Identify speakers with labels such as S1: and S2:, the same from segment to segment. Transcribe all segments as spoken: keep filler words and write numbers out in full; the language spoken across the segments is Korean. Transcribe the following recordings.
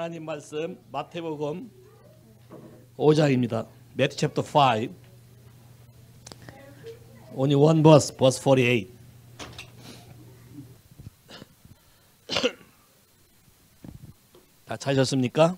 S1: 하나님 말씀 마태복음 오 장입니다. Matthew chapter five. Only one verse, verse forty-eight. 다 찾으셨습니까?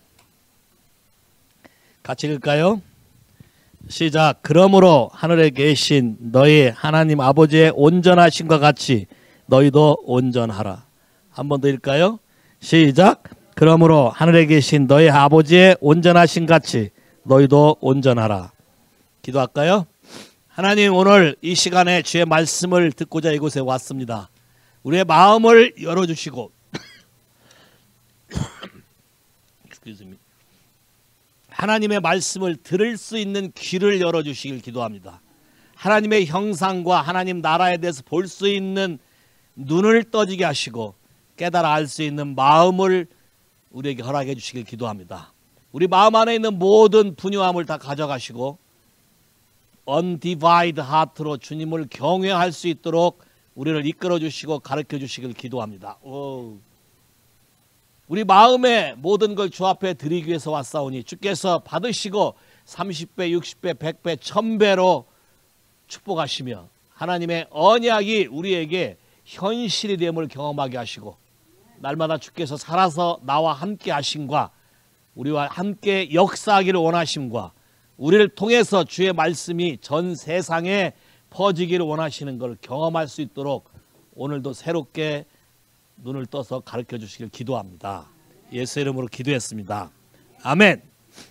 S1: 같이 읽을까요? 시작. 그러므로 하늘에 계신 너희 하나님 아버지의 온전하심과 같이 너희도 온전하라. 한 번 더 읽을까요? 시작. 그러므로 하늘에 계신 너희 아버지의 온전하심 같이 너희도 온전하라. 기도할까요? 하나님, 오늘 이 시간에 주의 말씀을 듣고자 이곳에 왔습니다. 우리의 마음을 열어주시고 하나님의 말씀을 들을 수 있는 귀를 열어주시길 기도합니다. 하나님의 형상과 하나님 나라에 대해서 볼 수 있는 눈을 떠지게 하시고 깨달아 알 수 있는 마음을 우리에게 허락해 주시길 기도합니다. 우리 마음 안에 있는 모든 분유함을 다 가져가시고 undivided heart로 주님을 경외할 수 있도록 우리를 이끌어 주시고 가르쳐 주시길 기도합니다. 오. 우리 마음의 모든 걸 주 앞에 드리기 위해서 왔사오니 주께서 받으시고 삼십 배, 육십 배, 백 배, 천 배로 축복하시며 하나님의 언약이 우리에게 현실이 됨을 경험하게 하시고 날마다 주께서 살아서 나와 함께 하심과 우리와 함께 역사하기를 원하심과 우리를 통해서 주의 말씀이 전 세상에 퍼지기를 원하시는 걸 경험할 수 있도록 오늘도 새롭게 눈을 떠서 가르쳐 주시길 기도합니다. 예수 이름으로 기도했습니다. 아멘.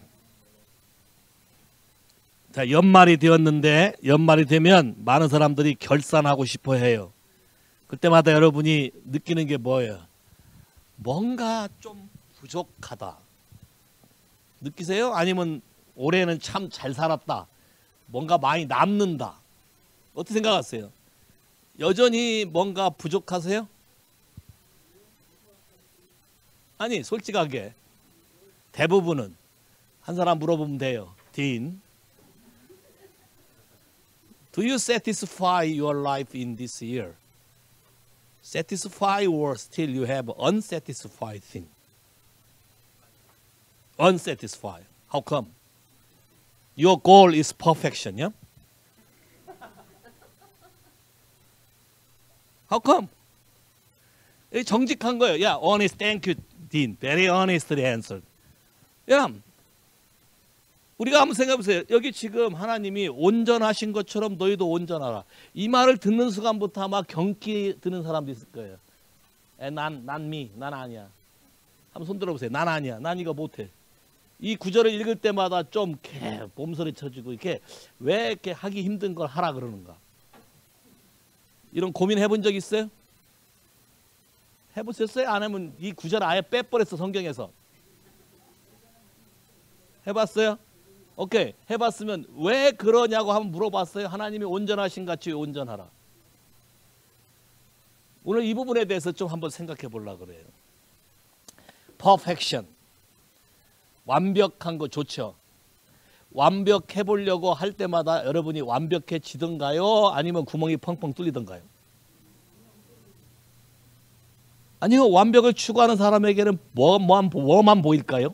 S1: 자, 연말이 되었는데 연말이 되면 많은 사람들이 결산하고 싶어 해요. 그때마다 여러분이 느끼는 게 뭐예요? 뭔가 좀 부족하다. 느끼세요? 아니면 올해는 참 잘 살았다. 뭔가 많이 남는다. 어떻게 생각하세요? 여전히 뭔가 부족하세요? 아니, 솔직하게 대부분은 한 사람 물어보면 돼요. 딘, do you satisfy your life in this year? Satisfy or still you have unsatisfied thing? Unsatisfied. How come? Your goal is perfection, yeah? How come? 정직한 거예요. Yeah, honest, thank you, Dean. Very honestly answered. Yeah. 우리가 한번 생각해 보세요. 여기 지금 하나님이 온전하신 것처럼 너희도 온전하라. 이 말을 듣는 순간부터 아마 경기 드는 사람도 있을 거예요. 에, 난, 난 미, 난 아니야. 한번 손 들어보세요. 난 아니야. 난 이거 못해. 이 구절을 읽을 때마다 좀 이렇게 몸서리 쳐지고 이렇게 왜 이렇게 하기 힘든 걸 하라 그러는가. 이런 고민 해본 적 있어요? 해보셨어요? 안 하면 이 구절 아예 빼버렸어, 성경에서. 해봤어요? 오케이. 해봤으면 왜 그러냐고 한번 물어봤어요? 하나님이 온전하신 같이 온전하라. 오늘 이 부분에 대해서 좀 한번 생각해 보려고 그래요. Perfection. 완벽한 거 좋죠. 완벽해 보려고 할 때마다 여러분이 완벽해지던가요? 아니면 구멍이 펑펑 뚫리던가요? 아니요. 완벽을 추구하는 사람에게는 뭐, 뭐만, 뭐만 보일까요?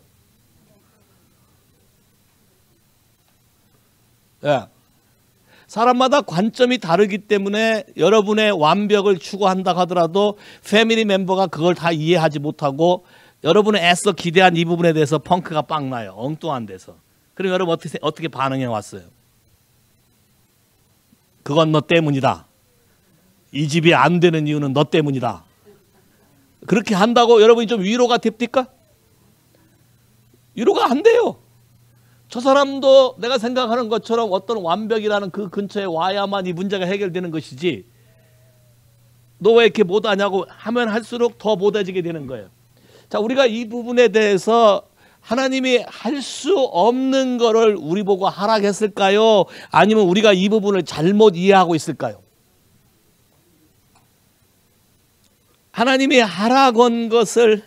S1: 예. 사람마다 관점이 다르기 때문에 여러분의 완벽을 추구한다 하더라도 패밀리 멤버가 그걸 다 이해하지 못하고 여러분의 애써 기대한 이 부분에 대해서 펑크가 빵 나요. 엉뚱한 데서. 그럼 여러분 어떻게, 어떻게 반응해 왔어요? 그건 너 때문이다. 이 집이 안 되는 이유는 너 때문이다. 그렇게 한다고 여러분이 좀 위로가 됩니까? 위로가 안 돼요. 저 사람도 내가 생각하는 것처럼 어떤 완벽이라는 그 근처에 와야만 이 문제가 해결되는 것이지 너 왜 이렇게 못하냐고 하면 할수록 더 못해지게 되는 거예요. 자, 우리가 이 부분에 대해서 하나님이 할 수 없는 거를 우리 보고 하라했을까요? 아니면 우리가 이 부분을 잘못 이해하고 있을까요? 하나님이 하라고 한 것을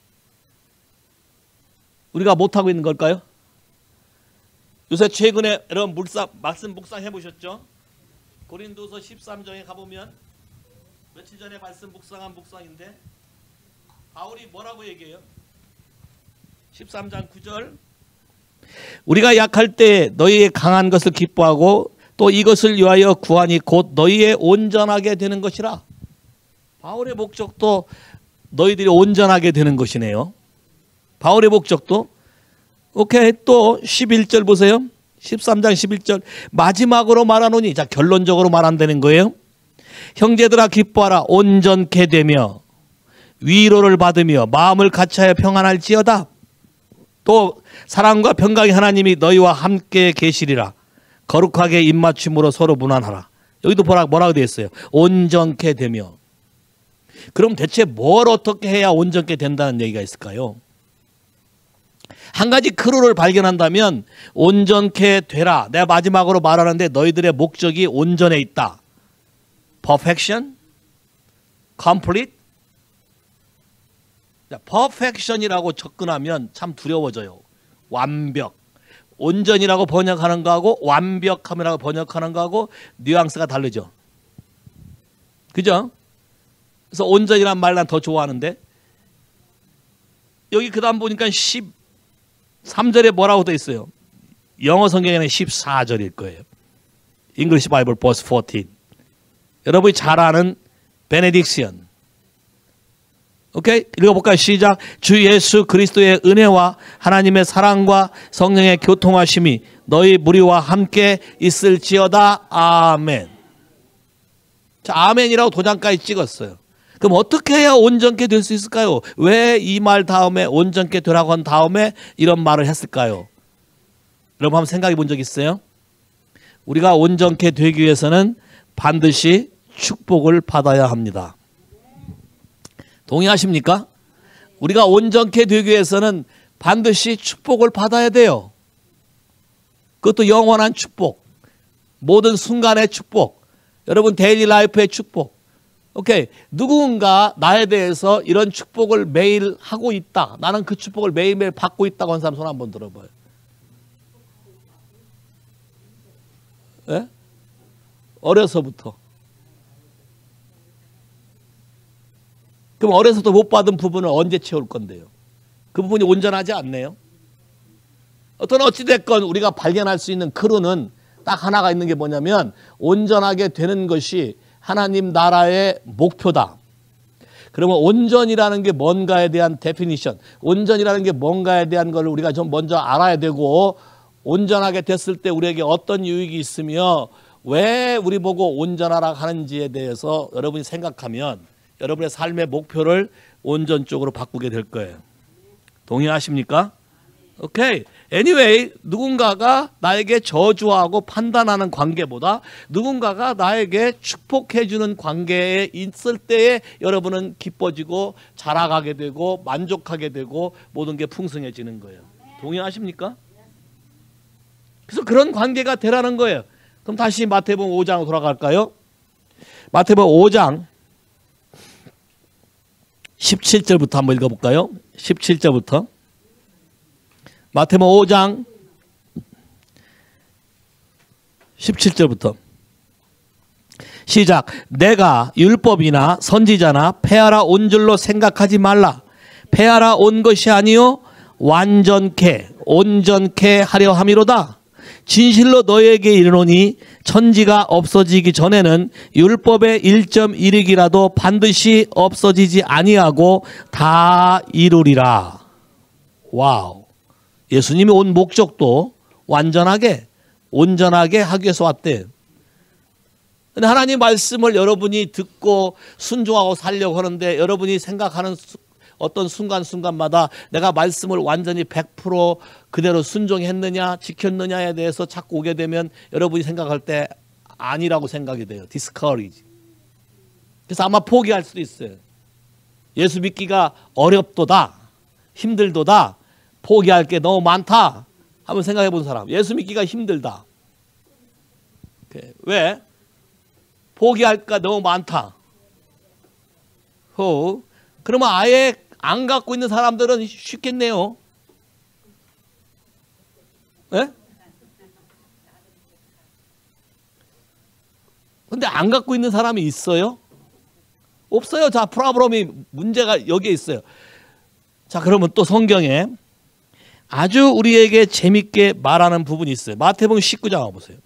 S1: 우리가 못하고 있는 걸까요? 요새 최근에 여러분 물사, 말씀 묵상해 보셨죠? 고린도서 십삼 장에 가보면 며칠 전에 말씀 묵상한 묵상인데 바울이 뭐라고 얘기해요? 십삼 장 구 절. 우리가 약할 때 너희의 강한 것을 기뻐하고 또 이것을 위하여 구하니 곧 너희의 온전하게 되는 것이라. 바울의 목적도 너희들이 온전하게 되는 것이네요. 바울의 목적도. 오케이. 또 십일 절 보세요. 십삼 장 십일 절. 마지막으로 말하노니, 자 결론적으로 말한다는 거예요. 형제들아 기뻐하라. 온전케 되며 위로를 받으며 마음을 같이하여 평안할지어다. 또 사랑과 평강의 하나님이 너희와 함께 계시리라. 거룩하게 입맞춤으로 서로 무난하라. 여기도 뭐라, 뭐라고 되어 있어요? 온전케 되며. 그럼 대체 뭘 어떻게 해야 온전케 된다는 얘기가 있을까요? 한 가지 크루를 발견한다면 온전케 되라. 내가 마지막으로 말하는데 너희들의 목적이 온전에 있다. Perfection? Complete? perfection이라고 접근하면 참 두려워져요. 완벽. 온전이라고 번역하는 거하고 완벽함이라고 번역하는 거하고 뉘앙스가 다르죠. 그죠? 그래서 온전이란 말 난 더 좋아하는데, 여기 그 다음 보니까 십삼 절에 뭐라고 돼 있어요? 영어 성경에는 십사 절일 거예요. English Bible verse fourteen. 여러분이 잘 아는 베네딕션. 오케이? 읽어볼까요? 시작. 주 예수 그리스도의 은혜와 하나님의 사랑과 성령의 교통하심이 너희 무리와 함께 있을지어다. 아멘. 자, 아멘이라고 도장까지 찍었어요. 그럼 어떻게 해야 온전케 될 수 있을까요? 왜 이 말 다음에 온전케 되라고 한 다음에 이런 말을 했을까요? 여러분 한번 생각해 본 적 있어요? 우리가 온전케 되기 위해서는 반드시 축복을 받아야 합니다. 동의하십니까? 우리가 온전케 되기 위해서는 반드시 축복을 받아야 돼요. 그것도 영원한 축복, 모든 순간의 축복, 여러분 데일리 라이프의 축복. 오케이. 누군가 나에 대해서 이런 축복을 매일 하고 있다. 나는 그 축복을 매일매일 받고 있다고 하는 사람 손 한번 들어봐요. 예? 어려서부터. 그럼 어려서부터 못 받은 부분을 언제 채울 건데요? 그 부분이 온전하지 않네요. 어떤 어찌됐건 우리가 발견할 수 있는 크루는 딱 하나가 있는 게 뭐냐면 온전하게 되는 것이 하나님 나라의 목표다. 그러면 온전이라는 게 뭔가에 대한 데피니션, 온전이라는 게 뭔가에 대한 걸 우리가 좀 먼저 알아야 되고, 온전하게 됐을 때 우리에게 어떤 유익이 있으며 왜 우리 보고 온전하라 하는지에 대해서 여러분이 생각하면 여러분의 삶의 목표를 온전 쪽으로 바꾸게 될 거예요. 동의하십니까? 오케이. Anyway, 누군가가 나에게 저주하고 판단하는 관계보다 누군가가 나에게 축복해주는 관계에 있을 때에 여러분은 기뻐지고 자라가게 되고 만족하게 되고 모든 게 풍성해지는 거예요. 동의하십니까? 그래서 그런 관계가 되라는 거예요. 그럼 다시 마태복음 오 장으로 돌아갈까요? 마태복음 오 장 십칠 절부터 한번 읽어볼까요? 십칠 절부터. 마태복음 오 장 십칠 절부터 시작. 내가 율법이나 선지자나 폐하라 온 줄로 생각하지 말라. 폐하라 온 것이 아니요 완전케 온전케 하려 함이로다. 진실로 너희에게 이르노니 천지가 없어지기 전에는 율법의 일 점 일 획이라도 반드시 없어지지 아니하고 다 이루리라. 와우. 예수님이 온 목적도 완전하게 온전하게 하기 위해서 왔대요. 근데 하나님 말씀을 여러분이 듣고 순종하고 살려고 하는데 여러분이 생각하는 어떤 순간순간마다 내가 말씀을 완전히 백 퍼센트 그대로 순종했느냐 지켰느냐에 대해서 자꾸 오게 되면 여러분이 생각할 때 아니라고 생각이 돼요. discourage. 그래서 아마 포기할 수도 있어요. 예수 믿기가 어렵도다, 힘들도다, 포기할 게 너무 많다 한번 생각해 본 사람. 예수 믿기가 힘들다. 왜? 포기할까 너무 많다. 호. 그러면 아예 안 갖고 있는 사람들은 쉽겠네요. 예? 근데 안 갖고 있는 사람이 있어요? 없어요. 자, 프로브럼이 문제가 여기에 있어요. 자, 그러면 또 성경에 아주 우리에게 재밌게 말하는 부분이 있어요. 마태복음 십구 장 보세요.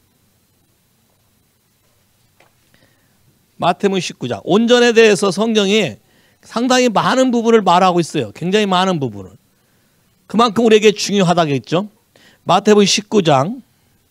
S1: 마태복음 십구 장. 온전에 대해서 성경이 상당히 많은 부분을 말하고 있어요. 굉장히 많은 부분을. 그만큼 우리에게 중요하다겠죠. 마태복음 십구 장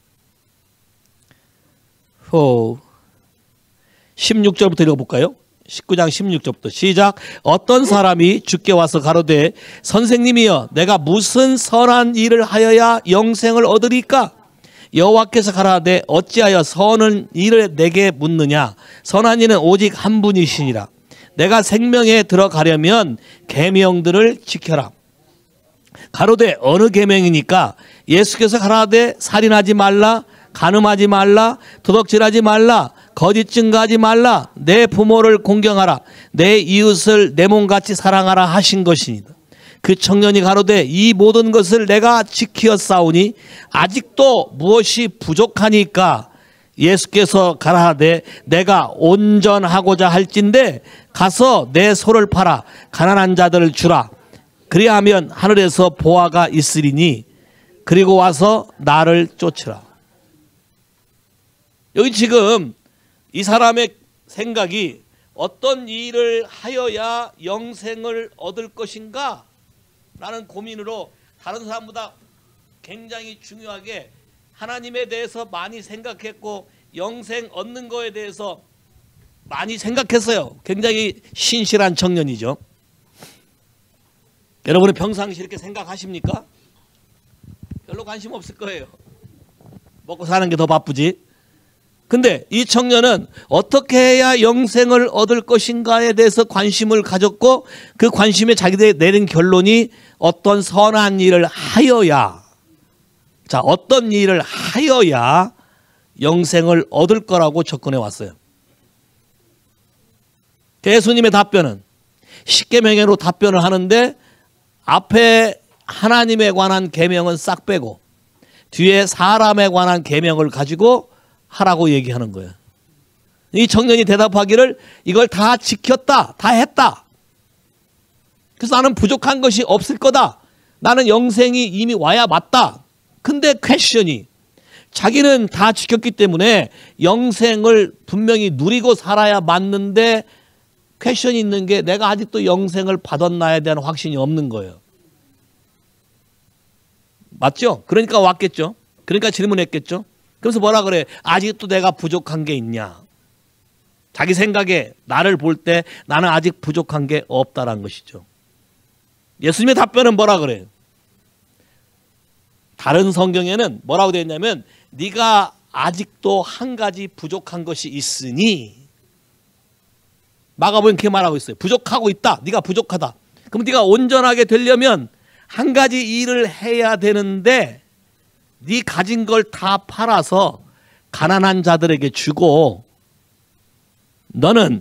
S1: 호 십육 절부터 읽어볼까요? 십구 장 십육 절부터 시작. 어떤 사람이 주께 와서 가로되 선생님이여 내가 무슨 선한 일을 하여야 영생을 얻으리까? 여호와께서 가라되 어찌하여 선한 일을 내게 묻느냐? 선한 이는 오직 한 분이시니라. 내가 생명에 들어가려면 계명들을 지켜라. 가로되 어느 계명이니까? 예수께서 가라되 살인하지 말라, 간음하지 말라, 도둑질하지 말라, 거짓 증거하지 말라, 내 부모를 공경하라, 내 이웃을 내 몸같이 사랑하라 하신 것이니라. 그 청년이 가로되 이 모든 것을 내가 지키었사오니 아직도 무엇이 부족하니까? 예수께서 가라하되 내가 온전하고자 할진대 가서 내 소를 팔아 가난한 자들을 주라. 그리하면 하늘에서 보화가 있으리니 그리고 와서 나를 쫓으라. 여기 지금 이 사람의 생각이 어떤 일을 하여야 영생을 얻을 것인가 라는 고민으로 다른 사람보다 굉장히 중요하게 하나님에 대해서 많이 생각했고 영생 얻는 거에 대해서 많이 생각했어요. 굉장히 신실한 청년이죠. 여러분은 평상시 이렇게 생각하십니까? 별로 관심 없을 거예요. 먹고 사는 게 더 바쁘지. 근데 이 청년은 어떻게 해야 영생을 얻을 것인가에 대해서 관심을 가졌고 그 관심에 자기들이 내린 결론이 어떤 선한 일을 하여야, 자, 어떤 일을 하여야 영생을 얻을 거라고 접근해 왔어요. 예수님의 답변은 십계명으로 답변을 하는데 앞에 하나님에 관한 계명은 싹 빼고 뒤에 사람에 관한 계명을 가지고 하라고 얘기하는 거예요. 이 청년이 대답하기를 이걸 다 지켰다, 다 했다. 그래서 나는 부족한 것이 없을 거다. 나는 영생이 이미 와야 맞다. 근데 퀘션이 자기는 다 지켰기 때문에 영생을 분명히 누리고 살아야 맞는데 퀘션이 있는 게 내가 아직도 영생을 받았나에 대한 확신이 없는 거예요. 맞죠? 그러니까 왔겠죠. 그러니까 질문했겠죠. 그래서 뭐라 그래? 아직도 내가 부족한 게 있냐? 자기 생각에 나를 볼 때 나는 아직 부족한 게 없다라는 것이죠. 예수님의 답변은 뭐라 그래요? 다른 성경에는 뭐라고 되어 있냐면 네가 아직도 한 가지 부족한 것이 있으니, 마가복음 이렇게 말하고 있어요. 부족하고 있다. 네가 부족하다. 그럼 네가 온전하게 되려면 한 가지 일을 해야 되는데 네 가진 걸 다 팔아서 가난한 자들에게 주고, 너는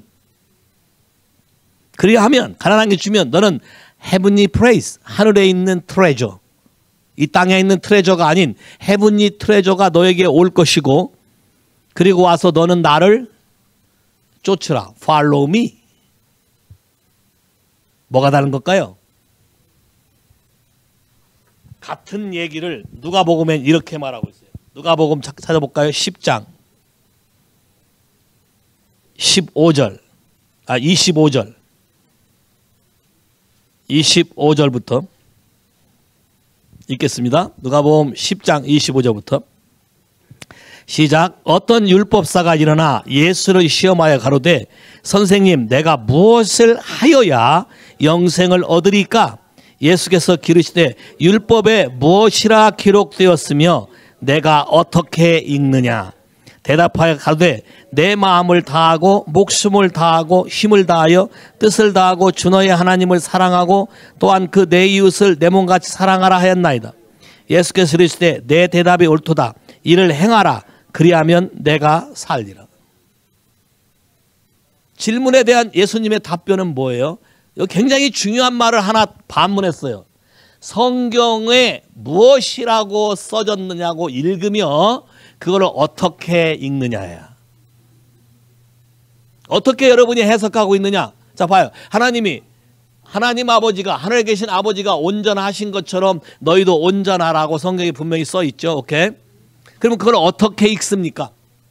S1: 그리하면 가난한 게 주면 너는 heavenly place, 하늘에 있는 트레저, 이 땅에 있는 트레저가 아닌 heavenly 트레저가 너에게 올 것이고, 그리고 와서 너는 나를 쫓으라. Follow me. 뭐가 다른 걸까요? 같은 얘기를 누가복음엔 이렇게 말하고 있어요. 누가복음 찾아볼까요? 십 장 십오 절, 아 이십오 절, 이십오 절부터 읽겠습니다. 누가복음 십 장 이십오 절부터 시작. 어떤 율법사가 일어나 예수를 시험하여 가로되 선생님 내가 무엇을 하여야 영생을 얻으리까? 예수께서 기르시되 율법에 무엇이라 기록되었으며 내가 어떻게 읽느냐? 대답하여 가로되 내 마음을 다하고 목숨을 다하고 힘을 다하여 뜻을 다하고 주 너의 하나님을 사랑하고 또한 그 내 이웃을 내 몸같이 사랑하라 하였나이다. 예수께서 이르시되 내 대답이 옳도다. 이를 행하라. 그리하면 내가 살리라. 질문에 대한 예수님의 답변은 뭐예요? 굉장히 중요한 말을 하나 반문했어요. 성경에 무엇이라고 써졌느냐고 읽으며 그걸 어떻게 읽느냐야. 어떻게 여러분이 해석하고 있느냐? 자 봐요. 하나님이 하나님 아버지가, 하늘에 계신 아버지가 온전하신 것처럼 너희도 온전하라고 성경에 분명히 써 있죠. 오케이? 그러면 그걸 어떻게 읽습니까?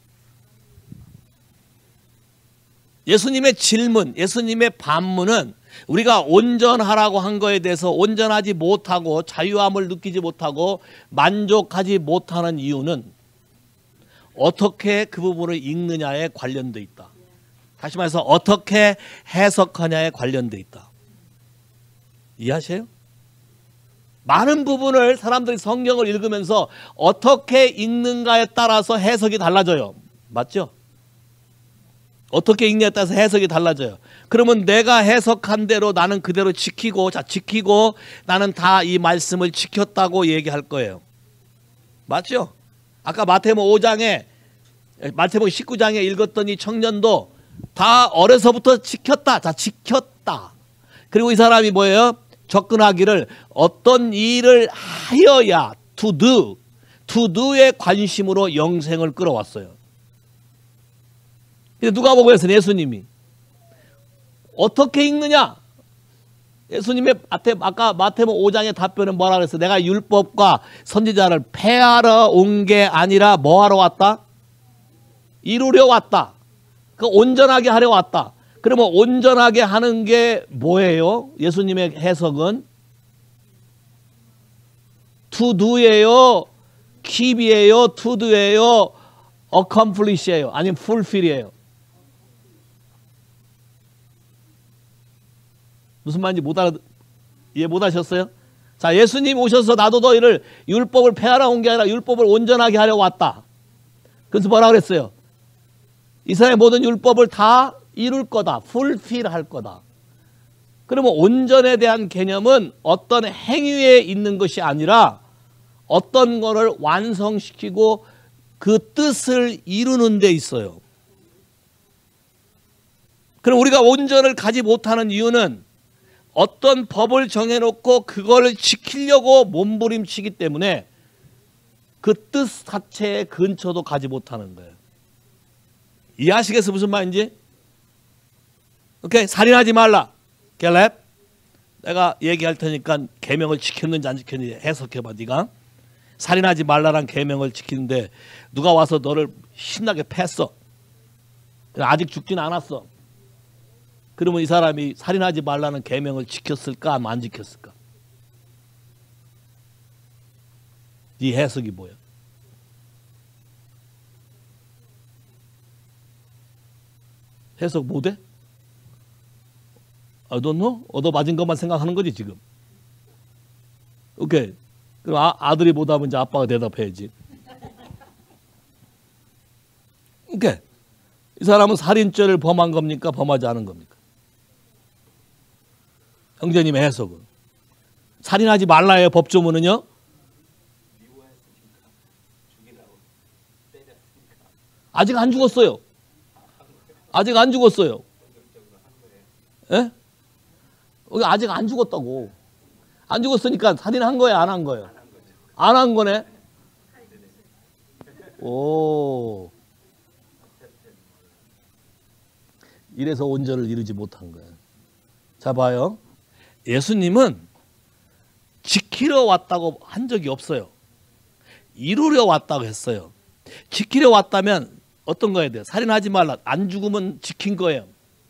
S1: 예수님의 질문, 예수님의 반문은 우리가 온전하라고 한 거에 대해서 온전하지 못하고 자유함을 느끼지 못하고 만족하지 못하는 이유는 어떻게 그 부분을 읽느냐에 관련돼 있다. 다시 말해서 어떻게 해석하냐에 관련돼 있다. 이해하세요? 많은 부분을 사람들이 성경을 읽으면서 어떻게 읽는가에 따라서 해석이 달라져요. 맞죠? 어떻게 읽냐에 따라서 해석이 달라져요. 그러면 내가 해석한 대로 나는 그대로 지키고, 자, 지키고 나는 다 이 말씀을 지켰다고 얘기할 거예요. 맞죠? 아까 마태복음 오 장에, 마태복음 십구 장에 읽었던 이 청년도 다 어려서부터 지켰다. 자, 지켰다. 그리고 이 사람이 뭐예요? 접근하기를 어떤 일을 하여야 to do, to do의 관심으로 영생을 끌어왔어요. 근데 누가복음에서는 예수님이 어떻게 읽느냐? 예수님의 아까 마태복음 오 장의 답변은 뭐라 그랬어요? 내가 율법과 선지자를 폐하러 온 게 아니라 뭐 하러 왔다? 이루려 왔다. 그 온전하게 하려 왔다. 그러면 온전하게 하는 게 뭐예요? 예수님의 해석은 to do예요, keep이에요, to do예요, accomplish예요, 아니면 fulfill이에요. 무슨 말인지 못 알아, 이해 못 하셨어요? 자, 예수님 오셔서 나도 너희를 율법을 폐하러 온 게 아니라 율법을 온전하게 하려고 왔다. 그래서 뭐라 그랬어요? 이스라엘 모든 율법을 다 이룰 거다. fulfill 할 거다. 그러면 온전에 대한 개념은 어떤 행위에 있는 것이 아니라 어떤 거를 완성시키고 그 뜻을 이루는 데 있어요. 그럼 우리가 온전을 가지 못하는 이유는 어떤 법을 정해놓고 그걸 지키려고 몸부림치기 때문에 그 뜻 자체의 근처도 가지 못하는 거예요. 이해하시겠어요? 무슨 말인지? 오케이, 살인하지 말라. 갤랩, 내가 얘기할 테니까 계명을 지켰는지 안 지켰는지 해석해봐. 네가 살인하지 말라란 계명을 지키는데 누가 와서 너를 신나게 팼어. 아직 죽진 않았어. 그러면 이 사람이 살인하지 말라는 계명을 지켰을까 아니면 안 지켰을까? 네 해석이 뭐야? 해석 못해? I don't know? 얻어맞은 것만 생각하는 거지 지금. 오케이. 그럼 아, 아들이 보답은 이제 아빠가 대답해야지. 오케이. 이 사람은 살인죄를 범한 겁니까? 범하지 않은 겁니까? 형제님의 해석은 살인하지 말라예요. 법조문은요. 아직 안 죽었어요. 아직 안 죽었어요. 예? 아직 안 죽었다고. 안 죽었으니까 살인한 거예요, 안 한 거예요? 안 한 거네. 오. 이래서 온전을 이루지 못한 거예요. 자, 봐요. 예수님은 지키려 왔다고 한 적이 없어요. 이루려 왔다고 했어요. 지키려 왔다면 어떤 거야 돼요? 살인하지 말라. 안 죽으면 지킨 거예요.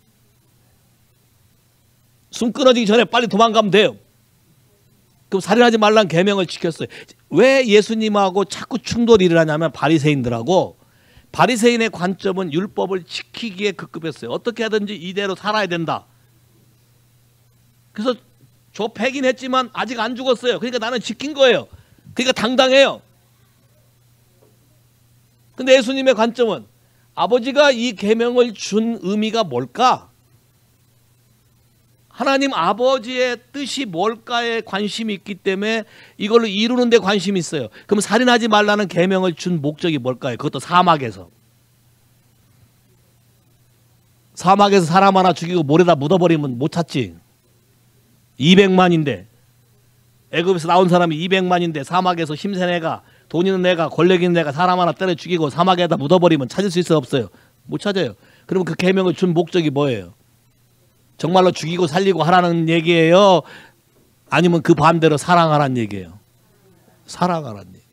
S1: 숨 끊어지기 전에 빨리 도망가면 돼요. 그럼 살인하지 말라는 계명을 지켰어요. 왜 예수님하고 자꾸 충돌이 일어나냐면 바리새인들하고 바리새인의 관점은 율법을 지키기에 급급했어요. 어떻게 하든지 이대로 살아야 된다. 그래서 좁히긴 했지만 아직 안 죽었어요. 그러니까 나는 지킨 거예요. 그러니까 당당해요. 근데 예수님의 관점은 아버지가 이 계명을 준 의미가 뭘까? 하나님 아버지의 뜻이 뭘까에 관심이 있기 때문에 이걸로 이루는 데 관심이 있어요. 그럼 살인하지 말라는 계명을 준 목적이 뭘까요? 그것도 사막에서. 사막에서 사람 하나 죽이고 모래다 묻어버리면 못 찾지. 이백만인데 애굽에서 나온 사람이 이백만인데 사막에서 힘센 애가 돈 있는 애가 권력 있는 애가 사람 하나 때려 죽이고 사막에다 묻어버리면 찾을 수 있어요? 없어요? 못 찾아요. 그러면 그 계명을 준 목적이 뭐예요? 정말로 죽이고 살리고 하라는 얘기예요? 아니면 그 반대로 사랑하라는 얘기예요? 사랑하라는 얘기.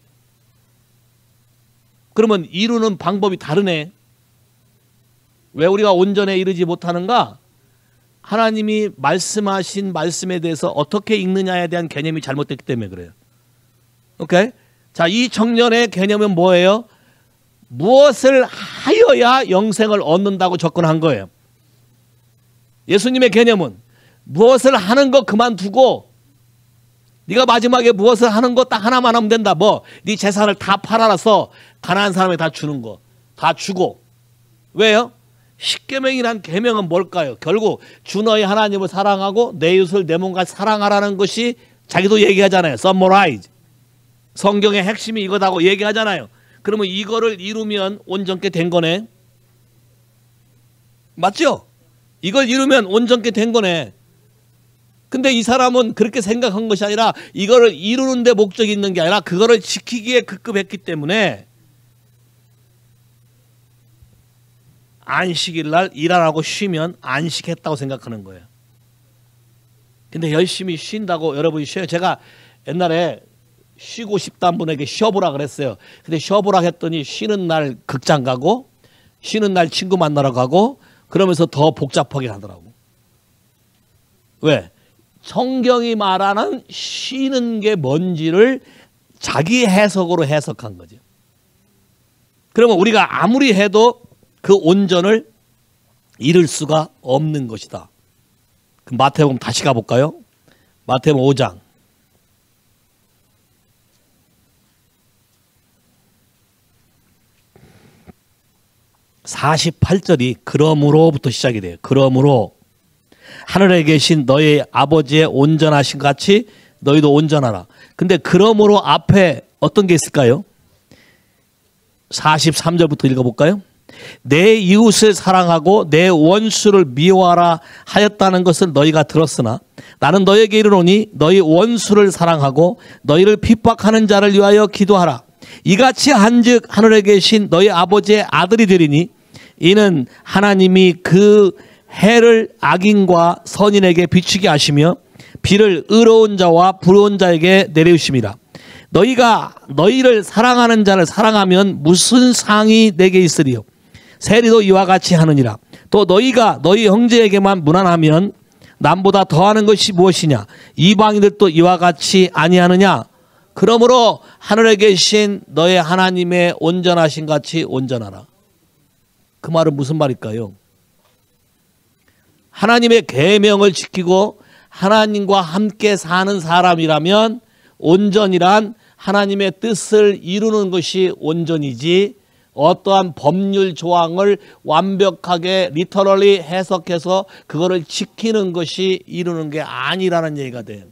S1: 그러면 이루는 방법이 다르네. 왜 우리가 온전에 이르지 못하는가? 하나님이 말씀하신 말씀에 대해서 어떻게 읽느냐에 대한 개념이 잘못됐기 때문에 그래요. 오케이? 자, 이 청년의 개념은 뭐예요? 무엇을 하여야 영생을 얻는다고 접근한 거예요. 예수님의 개념은 무엇을 하는 거 그만두고 네가 마지막에 무엇을 하는 거 딱 하나만 하면 된다. 뭐? 네 재산을 다 팔아서 가난한 사람에 다 주는 거. 다 주고. 왜요? 십계명이란 계명은 뭘까요? 결국 주 너희 하나님을 사랑하고 내 이웃을 내 몸과 사랑하라는 것이 자기도 얘기하잖아요. Summarize. 성경의 핵심이 이거다고 얘기하잖아요. 그러면 이거를 이루면 온전케 된 거네. 맞죠? 이걸 이루면 온전케 된 거네. 근데 이 사람은 그렇게 생각한 것이 아니라 이거를 이루는 데 목적이 있는 게 아니라 그거를 지키기에 급급했기 때문에 안식일 날 일 안 하고 쉬면 안식했다고 생각하는 거예요. 근데 열심히 쉰다고 여러분이 쉬어요. 제가 옛날에 쉬고 싶다는 분에게 쉬어보라 그랬어요. 근데 쉬어보라 했더니 쉬는 날 극장 가고 쉬는 날 친구 만나러 가고 그러면서 더 복잡하게 하더라고. 왜? 성경이 말하는 쉬는 게 뭔지를 자기 해석으로 해석한 거죠. 그러면 우리가 아무리 해도 그 온전을 이룰 수가 없는 것이다. 그럼 마태복음 다시 가볼까요? 마태복음 오 장. 사십팔 절이 그러므로부터 시작이 돼요. 그러므로 하늘에 계신 너희 아버지의 온전하신 같이 너희도 온전하라. 근데 그러므로 앞에 어떤 게 있을까요? 사십삼 절부터 읽어볼까요? 내 이웃을 사랑하고 내 원수를 미워하라 하였다는 것을 너희가 들었으나 나는 너희에게 이르노니 너희 원수를 사랑하고 너희를 핍박하는 자를 위하여 기도하라. 이같이 한즉 하늘에 계신 너희 아버지의 아들이 되리니 이는 하나님이 그 해를 악인과 선인에게 비추게 하시며 비를 의로운 자와 불의한 자에게 내리우심이라. 너희가 너희를 사랑하는 자를 사랑하면 무슨 상이 내게 있으리요? 세리도 이와 같이 하느니라. 또 너희가 너희 형제에게만 무난하면 남보다 더하는 것이 무엇이냐? 이방인들도 이와 같이 아니하느냐? 그러므로 하늘에 계신 너의 하나님의 온전하신 같이 온전하라. 그 말은 무슨 말일까요? 하나님의 계명을 지키고 하나님과 함께 사는 사람이라면 온전이란 하나님의 뜻을 이루는 것이 온전이지 어떠한 법률 조항을 완벽하게 리터럴리 해석해서 그거를 지키는 것이 이루는 게 아니라는 얘기가 돼요.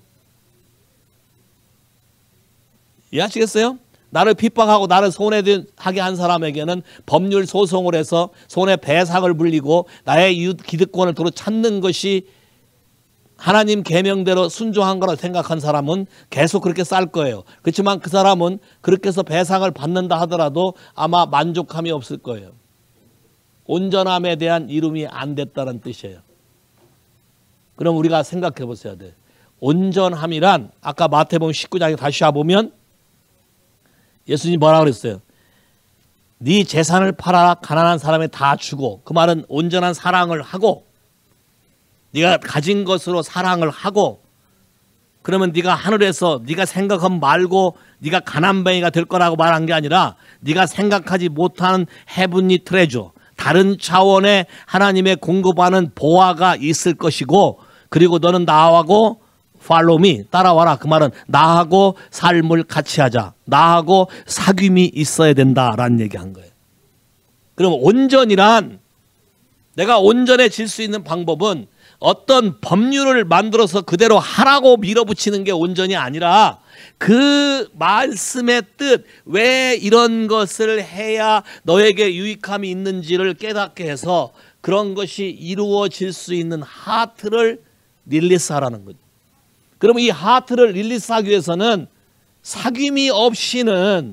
S1: 이해하시겠어요? 나를 핍박하고 나를 손해하게 한 사람에게는 법률 소송을 해서 손해배상을 물리고 나의 이웃 기득권을 도로 찾는 것이 하나님 계명대로 순종한 거라 생각한 사람은 계속 그렇게 쌀 거예요. 그렇지만 그 사람은 그렇게 해서 배상을 받는다 하더라도 아마 만족함이 없을 거예요. 온전함에 대한 이름이 안 됐다는 뜻이에요. 그럼 우리가 생각해 보셔야 돼. 온전함이란 아까 마태복음 십구 장에 다시 와보면 예수님 뭐라고 그랬어요? 네 재산을 팔아 가난한 사람에 다 주고, 그 말은 온전한 사랑을 하고 네가 가진 것으로 사랑을 하고, 그러면 네가 하늘에서 네가 생각한 말고 네가 가난뱅이가 될 거라고 말한 게 아니라 네가 생각하지 못하는 헤븐리 트레저, 다른 차원의 하나님의 공급하는 보화가 있을 것이고, 그리고 너는 나하고 follow me, 따라와라. 그 말은 나하고 삶을 같이 하자, 나하고 사귐이 있어야 된다라는 얘기한 거예요. 그럼 온전이란, 내가 온전해질 수 있는 방법은 어떤 법률을 만들어서 그대로 하라고 밀어붙이는 게 온전이 아니라 그 말씀의 뜻, 왜 이런 것을 해야 너에게 유익함이 있는지를 깨닫게 해서 그런 것이 이루어질 수 있는 하트를 릴리스하라는 거죠. 그러면 이 하트를 릴리스하기 위해서는 사귐이 없이는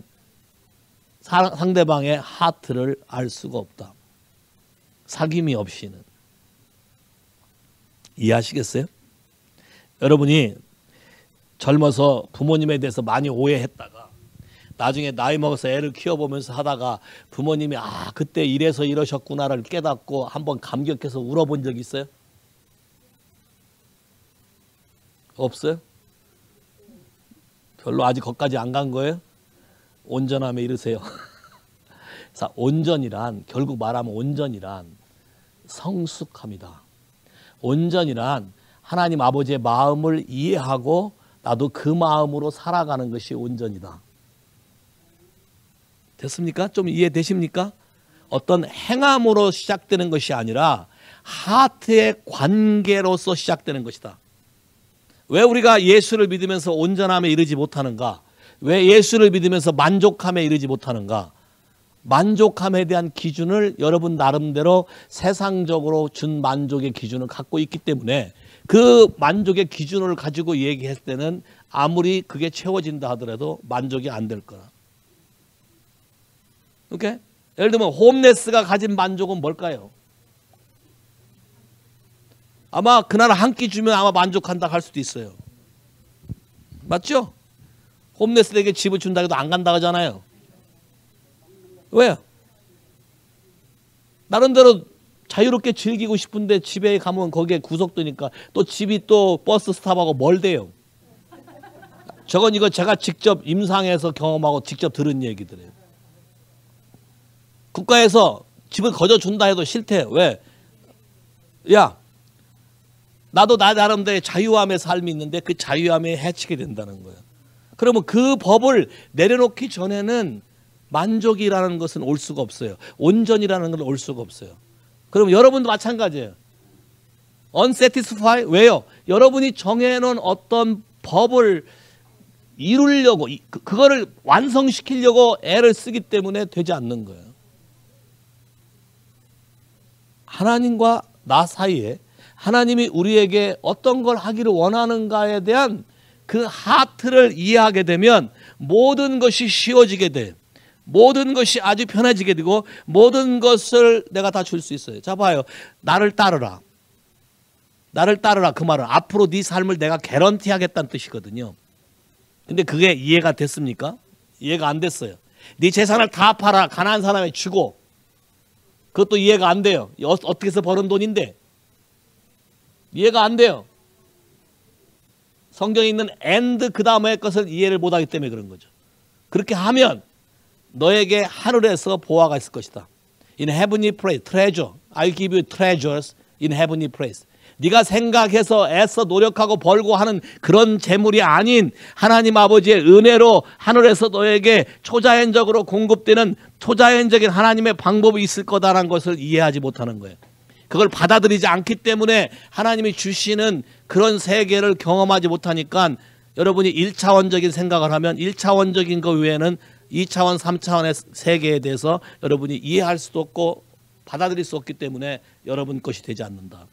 S1: 상대방의 하트를 알 수가 없다. 사귐이 없이는. 이해하시겠어요? 여러분이 젊어서 부모님에 대해서 많이 오해했다가 나중에 나이 먹어서 애를 키워보면서 하다가 부모님이 아 그때 이래서 이러셨구나를 깨닫고 한번 감격해서 울어본 적 있어요? 없어요? 별로 아직 거기까지 안 간 거예요? 온전함에 이르세요. 자, 온전이란 결국 말하면 온전이란 성숙함이다. 온전이란 하나님 아버지의 마음을 이해하고 나도 그 마음으로 살아가는 것이 온전이다. 됐습니까? 좀 이해되십니까? 어떤 행함으로 시작되는 것이 아니라 하트의 관계로서 시작되는 것이다. 왜 우리가 예수를 믿으면서 온전함에 이르지 못하는가? 왜 예수를 믿으면서 만족함에 이르지 못하는가? 만족함에 대한 기준을 여러분 나름대로 세상적으로 준 만족의 기준을 갖고 있기 때문에 그 만족의 기준을 가지고 얘기했을 때는 아무리 그게 채워진다 하더라도 만족이 안 될 거라. 오케이? 예를 들면 홈레스가 가진 만족은 뭘까요? 아마 그날 한 끼 주면 아마 만족한다 할 수도 있어요. 맞죠? 홈레스에게 집을 준다 해도 안 간다 하잖아요. 왜요? 나름대로 자유롭게 즐기고 싶은데 집에 가면 거기에 구속되니까 또 집이 또 버스 스탑하고 멀대요. 저건 이거 제가 직접 임상에서 경험하고 직접 들은 얘기들이에요. 국가에서 집을 거저준다 해도 싫대. 왜? 야, 나도 나 나름대로의 자유함의 삶이 있는데 그 자유함에 해치게 된다는 거예요. 그러면 그 법을 내려놓기 전에는 만족이라는 것은 올 수가 없어요. 온전이라는 건 올 수가 없어요. 그럼 여러분도 마찬가지예요. unsatisfied? 왜요? 여러분이 정해놓은 어떤 법을 이루려고 그거를 완성시키려고 애를 쓰기 때문에 되지 않는 거예요. 하나님과 나 사이에 하나님이 우리에게 어떤 걸 하기를 원하는가에 대한 그 하트를 이해하게 되면 모든 것이 쉬워지게 돼. 모든 것이 아주 편해지게 되고 모든 것을 내가 다 줄 수 있어요. 자 봐요. 나를 따르라. 나를 따르라 그 말은 앞으로 네 삶을 내가 개런티 하겠다는 뜻이거든요. 근데 그게 이해가 됐습니까? 이해가 안 됐어요. 네 재산을 다 팔아 가난한 사람에 주고 그것도 이해가 안 돼요. 어떻게 해서 버는 돈인데 이해가 안 돼요. 성경에 있는 and 그 다음의 것을 이해를 못하기 때문에 그런 거죠. 그렇게 하면 너에게 하늘에서 보화가 있을 것이다. In heavenly place, treasure. I give you treasures in heavenly place. 네가 생각해서 애써 노력하고 벌고 하는 그런 재물이 아닌 하나님 아버지의 은혜로 하늘에서 너에게 초자연적으로 공급되는 초자연적인 하나님의 방법이 있을 거다라는 것을 이해하지 못하는 거예요. 그걸 받아들이지 않기 때문에 하나님이 주시는 그런 세계를 경험하지 못하니까 여러분이 일 차원적인 생각을 하면 일 차원적인 것 외에는 이 차원, 삼 차원의 세계에 대해서 여러분이 이해할 수도 없고 받아들일 수 없기 때문에 여러분 것이 되지 않는다.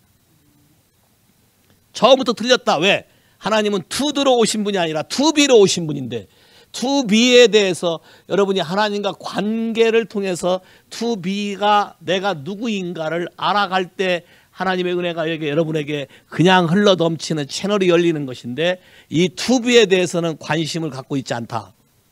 S1: 처음부터 틀렸다. 왜? 하나님은 투드로 오신 분이 아니라 투비로 오신 분인데 투비에 대해서 여러분이 하나님과 관계를 통해서 투비가 내가 누구인가를 알아갈 때 하나님의 은혜가 여기 여러분에게 그냥 흘러넘치는 채널이 열리는 것인데 이 투비에 대해서는 관심을 갖고 있지 않다.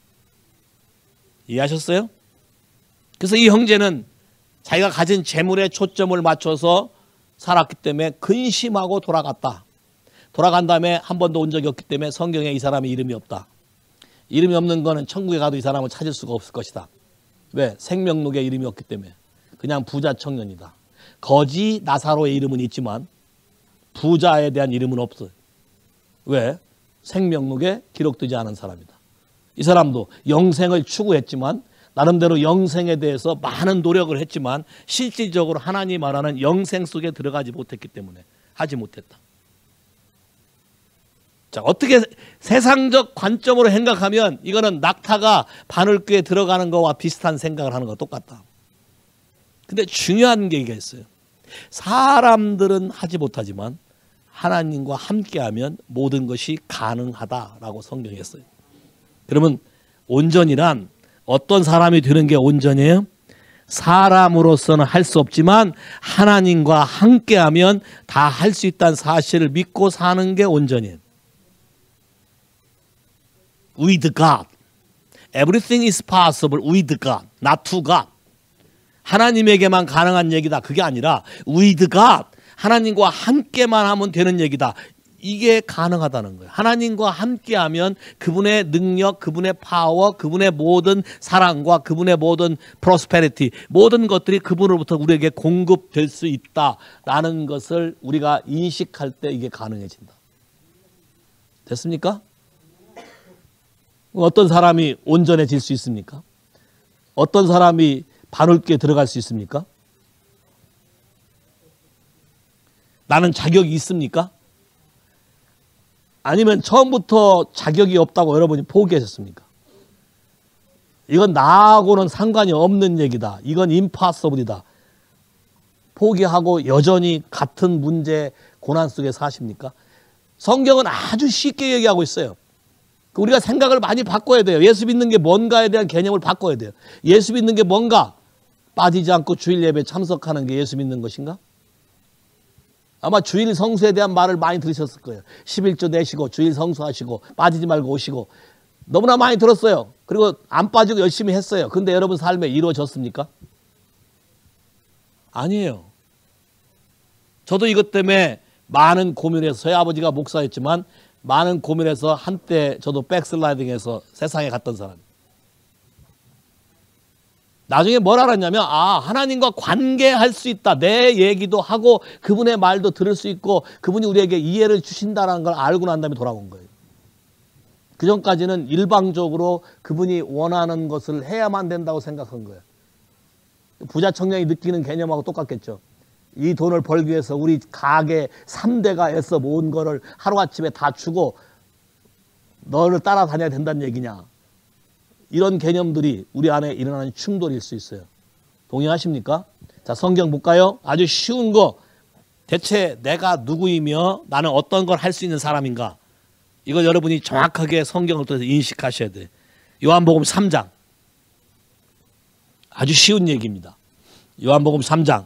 S1: 이해하셨어요? 그래서 이 형제는 자기가 가진 재물에 초점을 맞춰서 살았기 때문에 근심하고 돌아갔다. 돌아간 다음에 한 번도 온 적이 없기 때문에 성경에 이 사람의 이름이 없다. 이름이 없는 거는 천국에 가도 이 사람을 찾을 수가 없을 것이다. 왜? 생명록에 이름이 없기 때문에. 그냥 부자 청년이다. 거지 나사로의 이름은 있지만 부자에 대한 이름은 없어요. 왜? 생명록에 기록되지 않은 사람이다. 이 사람도 영생을 추구했지만 나름대로 영생에 대해서 많은 노력을 했지만 실질적으로 하나님 말하는 영생 속에 들어가지 못했기 때문에 하지 못했다. 자, 어떻게 세상적 관점으로 생각하면 이거는 낙타가 바늘귀에 들어가는 거와 비슷한 생각을 하는 거 똑같다. 근데 중요한 게 있어요. 사람들은 하지 못하지만 하나님과 함께하면 모든 것이 가능하다라고 성경이 했어요. 그러면 온전이란 어떤 사람이 되는 게 온전이에요? 사람으로서는 할 수 없지만 하나님과 함께하면 다 할 수 있다는 사실을 믿고 사는 게 온전이에요. With God. Everything is possible with God, not to God. 하나님에게만 가능한 얘기다. 그게 아니라 with God. 하나님과 함께만 하면 되는 얘기다. 이게 가능하다는 거예요. 하나님과 함께하면 그분의 능력, 그분의 파워, 그분의 모든 사랑과 그분의 모든 프로스페리티, 모든 것들이 그분으로부터 우리에게 공급될 수 있다라는 것을 우리가 인식할 때 이게 가능해진다. 됐습니까? 어떤 사람이 온전해질 수 있습니까? 어떤 사람이 바울교에 들어갈 수 있습니까? 나는 자격이 있습니까? 아니면 처음부터 자격이 없다고 여러분이 포기하셨습니까? 이건 나하고는 상관이 없는 얘기다. 이건 임파서블이다. 포기하고 여전히 같은 문제, 고난 속에 사십니까? 성경은 아주 쉽게 얘기하고 있어요. 우리가 생각을 많이 바꿔야 돼요. 예수 믿는 게 뭔가에 대한 개념을 바꿔야 돼요. 예수 믿는 게 뭔가? 빠지지 않고 주일 예배에 참석하는 게 예수 믿는 것인가? 아마 주일 성수에 대한 말을 많이 들으셨을 거예요. 십일조 내시고 주일 성수하시고 빠지지 말고 오시고 너무나 많이 들었어요. 그리고 안 빠지고 열심히 했어요. 근데 여러분 삶에 이루어졌습니까? 아니에요. 저도 이것 때문에 많은 고민해서 저희 아버지가 목사였지만 많은 고민해서 한때 저도 백슬라이딩해서 세상에 갔던 사람. 나중에 뭘 알았냐면 아 하나님과 관계할 수 있다. 내 얘기도 하고 그분의 말도 들을 수 있고 그분이 우리에게 이해를 주신다는 걸 알고 난 다음에 돌아온 거예요. 그전까지는 일방적으로 그분이 원하는 것을 해야만 된다고 생각한 거예요. 부자 청년이 느끼는 개념하고 똑같겠죠. 이 돈을 벌기 위해서 우리 가게 삼 대가 애써 모은 거를 하루아침에 다 주고 너를 따라다녀야 된다는 얘기냐. 이런 개념들이 우리 안에 일어나는 충돌일 수 있어요. 동의하십니까? 자, 성경 볼까요? 아주 쉬운 거. 대체 내가 누구이며 나는 어떤 걸 할 수 있는 사람인가? 이걸 여러분이 정확하게 성경을 통해서 인식하셔야 돼요. 요한복음 삼 장. 아주 쉬운 얘기입니다. 요한복음 삼 장.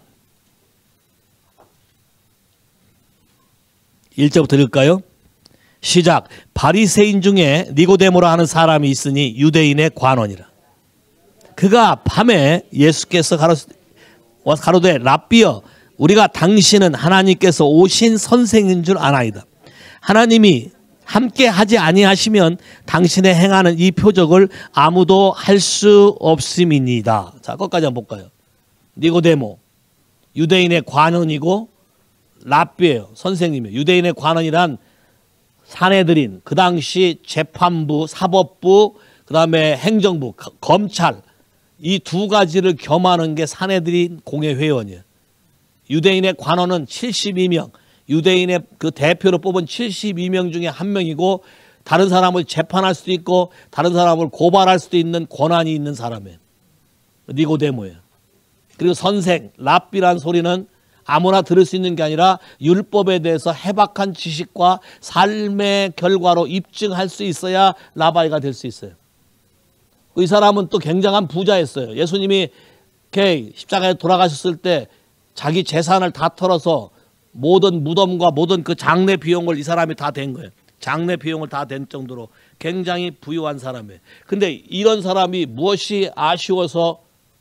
S1: 일 절부터 읽을까요? 시작. 바리새인 중에 니고데모라 하는 사람이 있으니 유대인의 관원이라. 그가 밤에 예수께서 가로되 랍비여 우리가 당신은 하나님께서 오신 선생인 줄 아나이다. 하나님이 함께 하지 아니하시면 당신의 행하는 이 표적을 아무도 할 수 없음이니이다. 자, 거기까지 한번 볼까요? 니고데모 유대인의 관원이고 랍비예요. 선생님이에요. 유대인의 관원이란 사내들인 그 당시 재판부, 사법부, 그 다음에 행정부, 검찰 이 두 가지를 겸하는 게 사내들인 공회회원이에요. 유대인의 관원은 칠십이 명, 유대인의 그 대표로 뽑은 칠십이 명 중에 한 명이고 다른 사람을 재판할 수도 있고 다른 사람을 고발할 수도 있는 권한이 있는 사람이에요. 니고데모예요. 그리고 선생, 랍비란 소리는 아무나 들을 수 있는 게 아니라 율법에 대해서 해박한 지식과 삶의 결과로 입증할 수 있어야 라바이가 될 수 있어요. 이 사람은 또 굉장한 부자였어요. 예수님이 십자가에 돌아가셨을 때 자기 재산을 다 털어서 모든 무덤과 모든 그 장례 비용을 이 사람이 다 댄 거예요. 장례 비용을 다 댄 정도로 굉장히 부유한 사람이에요. 근데 이런 사람이 무엇이 아쉬워서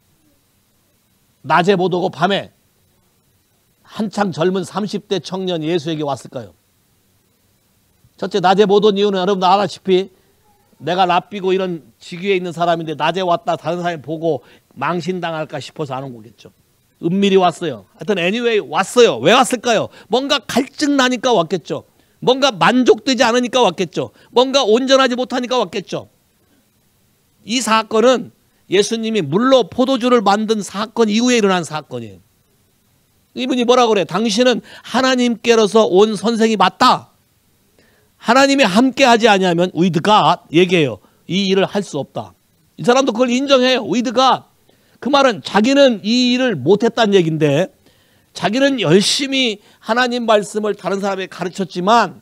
S1: 낮에 못 오고 밤에 한창 젊은 삼십 대 청년이 예수에게 왔을까요? 첫째, 낮에 못 온 이유는 여러분 알다시피 내가 랍비고 이런 직위에 있는 사람인데 낮에 왔다 다른 사람이 보고 망신당할까 싶어서 안 온 거겠죠. 은밀히 왔어요. 하여튼 anyway 왔어요. 왜 왔을까요? 뭔가 갈증 나니까 왔겠죠. 뭔가 만족되지 않으니까 왔겠죠. 뭔가 온전하지 못하니까 왔겠죠. 이 사건은 예수님이 물로 포도주를 만든 사건 이후에 일어난 사건이에요. 이분이 뭐라고 그래? 당신은 하나님께로서 온 선생이 맞다. 하나님이 함께하지 아니하면 with God 얘기해요. 이 일을 할 수 없다. 이 사람도 그걸 인정해요. with God. 그 말은 자기는 이 일을 못했다는 얘기인데 자기는 열심히 하나님 말씀을 다른 사람에게 가르쳤지만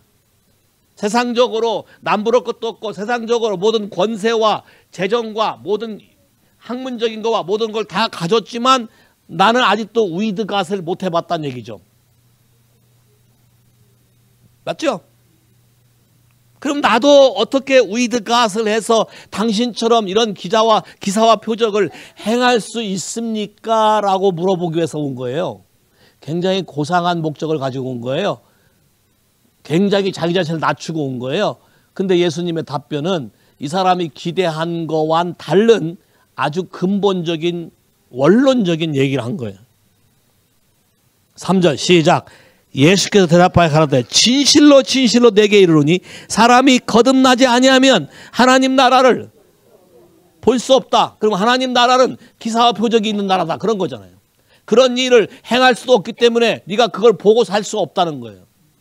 S1: 세상적으로 남부러울 것도 없고 세상적으로 모든 권세와 재정과 모든 학문적인 거와 모든 걸 다 가졌지만 나는 아직도 위드갓을 못 해봤다는 얘기죠. 맞죠? 그럼 나도 어떻게 위드갓을 해서 당신처럼 이런 기자와 기사와 표적을 행할 수 있습니까? 라고 물어보기 위해서 온 거예요. 굉장히 고상한 목적을 가지고 온 거예요. 굉장히 자기 자신을 낮추고 온 거예요. 근데 예수님의 답변은 이 사람이 기대한 거와는 다른 아주 근본적인 원론적인 얘기를 한 거예요. 삼 절 시작. 예수께서 대답하여 가라되 진실로 진실로 내게 이르노니 사람이 거듭나지 아니하면 하나님 나라를 볼 수 없다. 그럼 하나님 나라는 기사와 표적이 있는 나라다. 그런 거잖아요. 그런 일을 행할 수도 없기 때문에 네가 그걸 보고 살 수 없다는 거예요.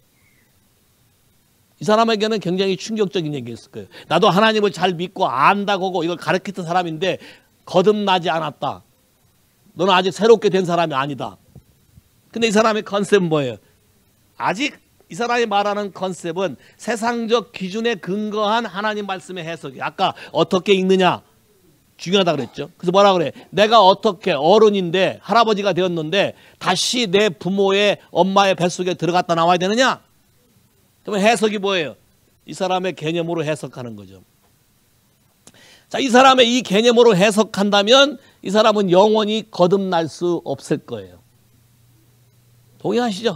S1: 이 사람에게는 굉장히 충격적인 얘기였을 거예요. 나도 하나님을 잘 믿고 안다고 이걸 가르쳤던 사람인데 거듭나지 않았다. 너는 아직 새롭게 된 사람이 아니다. 근데 이 사람의 컨셉은 뭐예요? 아직 이 사람이 말하는 컨셉은 세상적 기준에 근거한 하나님 말씀의 해석이. 아까 어떻게 읽느냐 중요하다 그랬죠. 그래서 뭐라 그래? 내가 어떻게 어른인데 할아버지가 되었는데 다시 내 부모의 엄마의 뱃속에 들어갔다 나와야 되느냐? 그러면 해석이 뭐예요? 이 사람의 개념으로 해석하는 거죠. 자, 이 사람의 이 개념으로 해석한다면 이 사람은 영원히 거듭날 수 없을 거예요. 동의하시죠?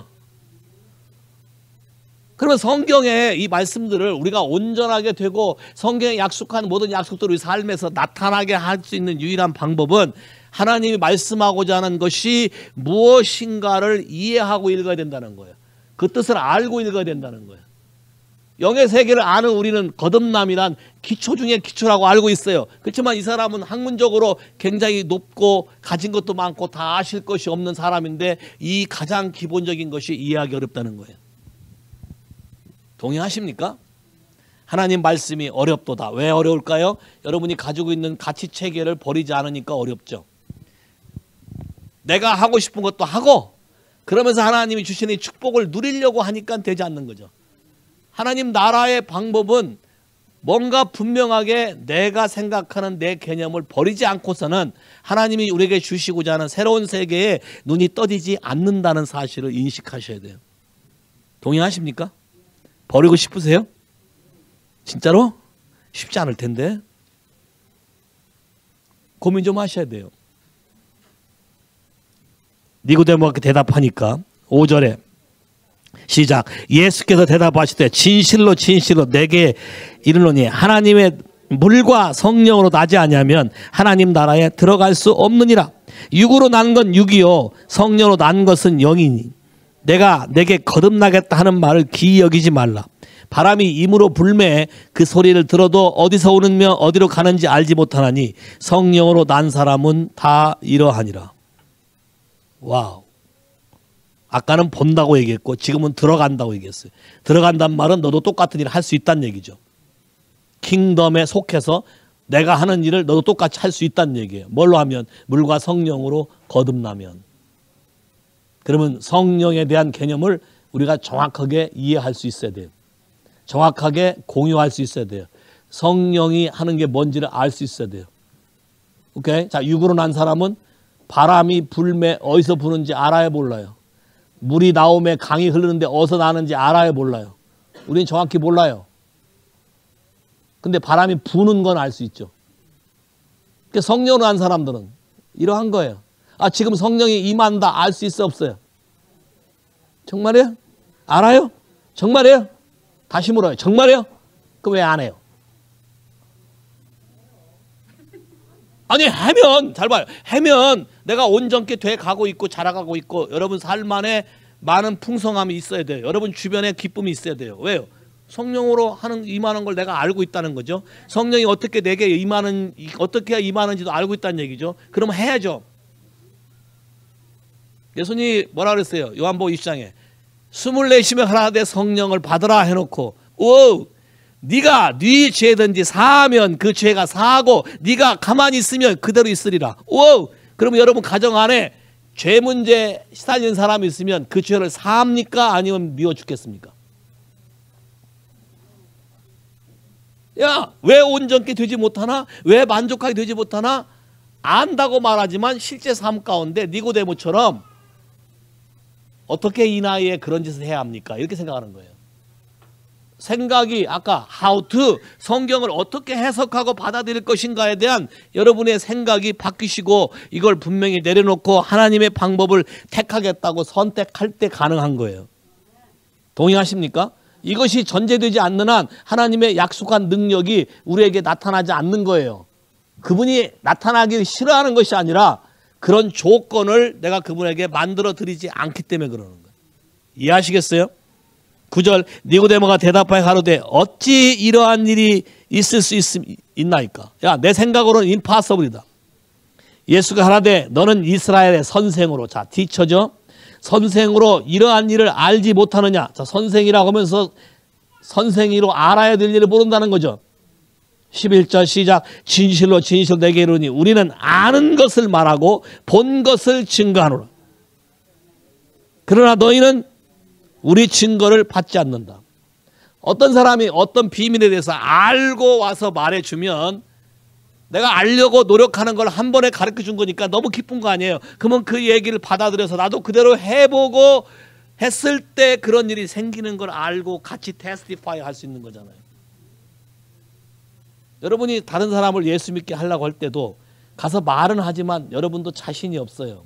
S1: 그러면 성경의 이 말씀들을 우리가 온전하게 되고 성경에 약속한 모든 약속들을 우리 삶에서 나타나게 할 수 있는 유일한 방법은 하나님이 말씀하고자 하는 것이 무엇인가를 이해하고 읽어야 된다는 거예요. 그 뜻을 알고 읽어야 된다는 거예요. 영의 세계를 아는 우리는 거듭남이란 기초 중에 기초라고 알고 있어요. 그렇지만 이 사람은 학문적으로 굉장히 높고 가진 것도 많고 다 아실 것이 없는 사람인데 이 가장 기본적인 것이 이해하기 어렵다는 거예요. 동의하십니까? 하나님 말씀이 어렵도다. 왜 어려울까요? 여러분이 가지고 있는 가치 체계를 버리지 않으니까 어렵죠. 내가 하고 싶은 것도 하고 그러면서 하나님이 주시는 이 축복을 누리려고 하니까 되지 않는 거죠. 하나님 나라의 방법은 뭔가 분명하게 내가 생각하는 내 개념을 버리지 않고서는 하나님이 우리에게 주시고자 하는 새로운 세계에 눈이 떠지지 않는다는 사실을 인식하셔야 돼요. 동의하십니까? 버리고 싶으세요? 진짜로? 쉽지 않을 텐데. 고민 좀 하셔야 돼요. 니고데모가 대답하니까 오 절에 시작. 예수께서 대답하시되 진실로 진실로 내게 이르노니 하나님의 물과 성령으로 나지 아니하면 하나님 나라에 들어갈 수 없느니라. 육으로 난 건 육이요 성령으로 난 것은 영이니 내가 내게 거듭나겠다 하는 말을 기이 여기지 말라. 바람이 임으로 불매 그 소리를 들어도 어디서 오느며 어디로 가는지 알지 못하나니 성령으로 난 사람은 다 이러하니라. 와우. 아까는 본다고 얘기했고 지금은 들어간다고 얘기했어요. 들어간단 말은 너도 똑같은 일을 할 수 있다는 얘기죠. 킹덤에 속해서 내가 하는 일을 너도 똑같이 할 수 있다는 얘기예요. 뭘로 하면? 물과 성령으로 거듭나면. 그러면 성령에 대한 개념을 우리가 정확하게 이해할 수 있어야 돼요. 정확하게 공유할 수 있어야 돼요. 성령이 하는 게 뭔지를 알 수 있어야 돼요. 오케이? 자, 육으로 난 사람은 바람이 불매 어디서 부는지 알아야 몰라요. 물이 나오매 강이 흐르는데 어디서 나는지 알아야 몰라요. 우리는 정확히 몰라요. 근데 바람이 부는 건 알 수 있죠. 그러니까 성령으로 난 사람들은 이러한 거예요. 아, 지금 성령이 임한다. 알 수 있어 없어요? 정말이에요? 알아요? 정말이에요? 다시 물어요. 정말이에요? 그럼 왜 안 해요? 아니 하면 잘 봐요. 하면 내가 온전케 돼 가고 있고 자라가고 있고 여러분 삶 안에 많은 풍성함이 있어야 돼요. 여러분 주변에 기쁨이 있어야 돼요. 왜요? 성령으로 하는 임하는 걸 내가 알고 있다는 거죠. 성령이 어떻게 내게 임하는 어떻게 해야 임하는지도 알고 있다는 얘기죠. 그러면 해야죠. 예수님이 뭐라 그랬어요? 요한복음 이십 장에 숨을 내쉬며 하라되 성령을 받으라 해놓고 오 네가 네 죄든지 사하면 그 죄가 사하고 네가 가만히 있으면 그대로 있으리라. 오 그러면 여러분 가정 안에 죄 문제 시달리는 사람이 있으면 그 죄를 사합니까? 아니면 미워 죽겠습니까? 야, 왜 온전케 되지 못하나? 왜 만족하게 되지 못하나? 안다고 말하지만 실제 삶 가운데 니고데모처럼 어떻게 이 나이에 그런 짓을 해야 합니까? 이렇게 생각하는 거예요. 생각이 아까 how to 성경을 어떻게 해석하고 받아들일 것인가에 대한 여러분의 생각이 바뀌시고 이걸 분명히 내려놓고 하나님의 방법을 택하겠다고 선택할 때 가능한 거예요. 동의하십니까? 이것이 전제되지 않는 한 하나님의 약속한 능력이 우리에게 나타나지 않는 거예요. 그분이 나타나기 싫어하는 것이 아니라 그런 조건을 내가 그분에게 만들어 드리지 않기 때문에 그러는 거예요. 이해하시겠어요? 구 절 니고데모가 대답하여 가로되 어찌 이러한 일이 있을 수 있, 있나이까? 야, 내 생각으로는 impossible이다. 예수가 하라되 너는 이스라엘의 선생으로, 자 티처죠. 선생으로 이러한 일을 알지 못하느냐. 자, 선생이라고 하면서 선생이로 알아야 될 일을 모른다는 거죠. 십일 절 시작. 진실로 진실로 내게 이르니 우리는 아는 것을 말하고 본 것을 증거하노라. 그러나 너희는 우리 증거를 받지 않는다. 어떤 사람이 어떤 비밀에 대해서 알고 와서 말해주면 내가 알려고 노력하는 걸 한 번에 가르쳐 준 거니까 너무 기쁜 거 아니에요. 그러면 그 얘기를 받아들여서 나도 그대로 해보고 했을 때 그런 일이 생기는 걸 알고 같이 테스티파이 할 수 있는 거잖아요. 여러분이 다른 사람을 예수 믿게 하려고 할 때도 가서 말은 하지만 여러분도 자신이 없어요.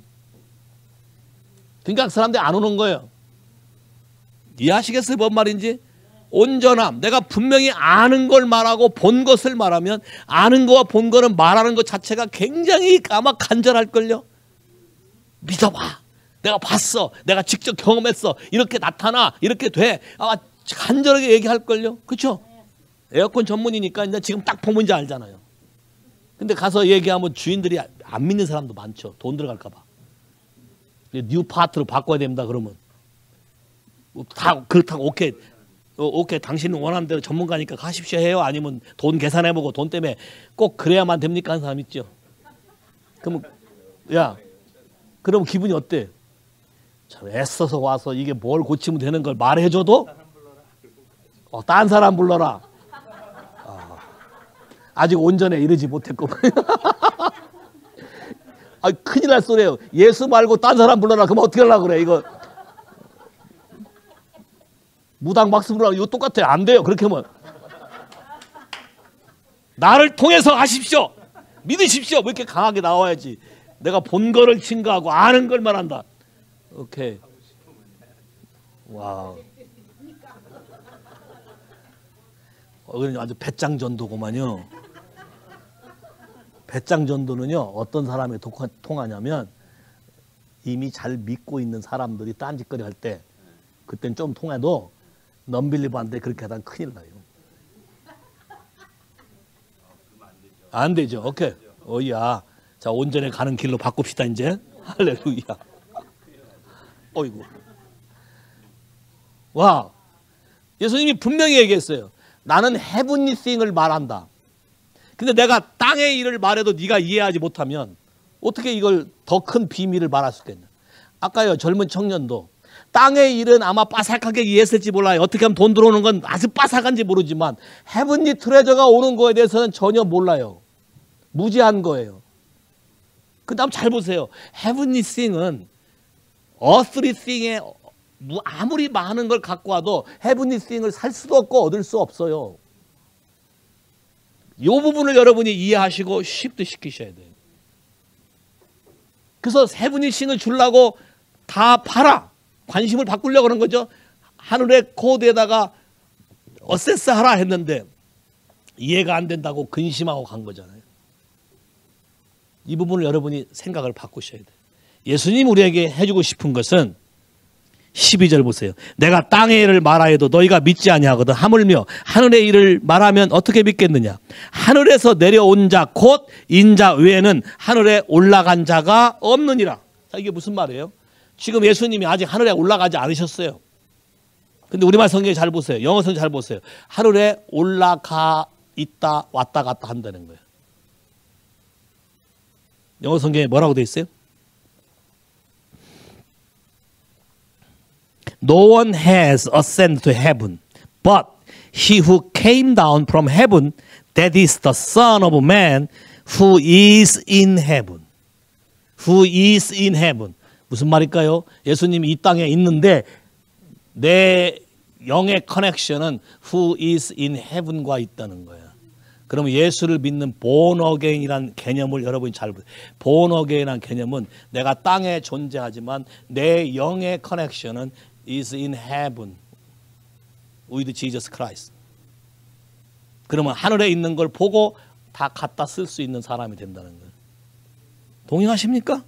S1: 그러니까 사람들이 안 오는 거예요. 이해하시겠어요? 뭔 말인지? 온전함. 내가 분명히 아는 걸 말하고 본 것을 말하면 아는 거와 본 거는 말하는 것 자체가 굉장히 아마 간절할걸요. 믿어봐. 내가 봤어. 내가 직접 경험했어. 이렇게 나타나. 이렇게 돼. 아마 간절하게 얘기할걸요. 그렇죠? 에어컨 전문이니까 이제 지금 딱 보면 이제 알잖아요. 근데 가서 얘기하면 주인들이 안 믿는 사람도 많죠. 돈 들어갈까 봐. 뉴 파트로 바꿔야 됩니다. 그러면. 다 그렇다고 오케이 오케이 당신은 원하는 대로 전문가니까 가십시오 해요? 아니면 돈 계산해보고 돈 때문에 꼭 그래야만 됩니까? 하는 사람 있죠. 그러면 야 그럼 기분이 어때? 참 애써서 와서 이게 뭘 고치면 되는 걸 말해줘도 어, 딴 사람 불러라. 아, 아직 온전에 이르지 못했고 아, 큰일 날 소리예요. 예수 말고 딴 사람 불러라. 그럼 어떻게 하려고 그래 이거. 무당 박수 부르라고 이거 똑같아요. 안 돼요. 그렇게 하면 나를 통해서 하십시오. 믿으십시오. 뭐 이렇게 강하게 나와야지. 내가 본 거를 증거하고 아는 걸 말한다. 오케이. 와우. 어, 아주 배짱 전도구만요. 배짱 전도는요. 어떤 사람이 통하냐면 이미 잘 믿고 있는 사람들이 딴짓거리 할 때 그땐 좀 통해도 넘빌리브한테 그렇게 하다 큰일 나요. 안 되죠. 오케이. 어이야. 자, 온전히 가는 길로 바꿉시다 이제. 할렐루야. 어이구. 와. 예수님이 분명히 얘기했어요. 나는 heavenly thing을 말한다. 근데 내가 땅의 일을 말해도 네가 이해하지 못하면 어떻게 이걸 더 큰 비밀을 말할 수 있겠냐. 아까요 젊은 청년도 땅의 일은 아마 빠삭하게 이해했을지 몰라요. 어떻게 하면 돈 들어오는 건 아주 빠삭한지 모르지만 헤븐리 트레저가 오는 거에 대해서는 전혀 몰라요. 무지한 거예요. 그 다음 잘 보세요. 헤븐리 싱은 어스리 싱에 아무리 많은 걸 갖고 와도 헤븐리 싱을 살 수도 없고 얻을 수 없어요. 이 부분을 여러분이 이해하시고 쉽게 시키셔야 돼요. 그래서 헤븐리 싱을 주려고 다 팔아. 관심을 바꾸려고 하는 거죠. 하늘의 코드에다가 어세스 하라 했는데 이해가 안 된다고 근심하고 간 거잖아요. 이 부분을 여러분이 생각을 바꾸셔야 돼요. 예수님 우리에게 해주고 싶은 것은 십이 절 보세요. 내가 땅의 일을 말하여도 너희가 믿지 아니하거든. 하물며 하늘의 일을 말하면 어떻게 믿겠느냐. 하늘에서 내려온 자 곧 인자 외에는 하늘에 올라간 자가 없느니라. 자, 이게 무슨 말이에요? 지금 예수님이 아직 하늘에 올라가지 않으셨어요. 근데 우리말 성경에 잘 보세요. 영어 성경 잘 보세요. 하늘에 올라가 있다 왔다 갔다 한다는 거예요. 영어 성경에 뭐라고 되어 있어요? No one has ascended to heaven, but he who came down from heaven, that is the Son of Man, who is in heaven. who is in heaven. 무슨 말일까요? 예수님이 이 땅에 있는데 내 영의 커넥션은 who is in heaven과 있다는 거예요. 그러면 예수를 믿는 born again이라는 개념을 여러분이 잘 보세요. born again이라는 개념은 내가 땅에 존재하지만 내 영의 커넥션은 is in heaven with Jesus Christ. 그러면 하늘에 있는 걸 보고 다 갖다 쓸 수 있는 사람이 된다는 거예요. 동의하십니까?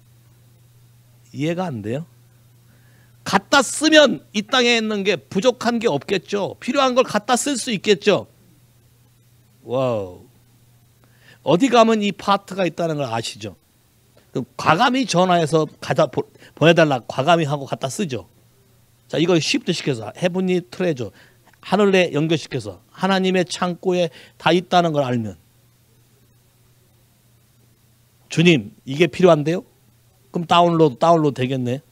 S1: 이해가 안 돼요? 갖다 쓰면 이 땅에 있는 게 부족한 게 없겠죠. 필요한 걸 갖다 쓸 수 있겠죠. 와우. 어디 가면 이 파트가 있다는 걸 아시죠? 과감히 전화해서 가다 보, 보내달라 과감히 하고 갖다 쓰죠. 자, 이걸 시프트 시켜서 헤븐리 트레저 하늘에 연결시켜서 하나님의 창고에 다 있다는 걸 알면 주님 이게 필요한데요? 그럼 다운로드 다운로드 되겠네.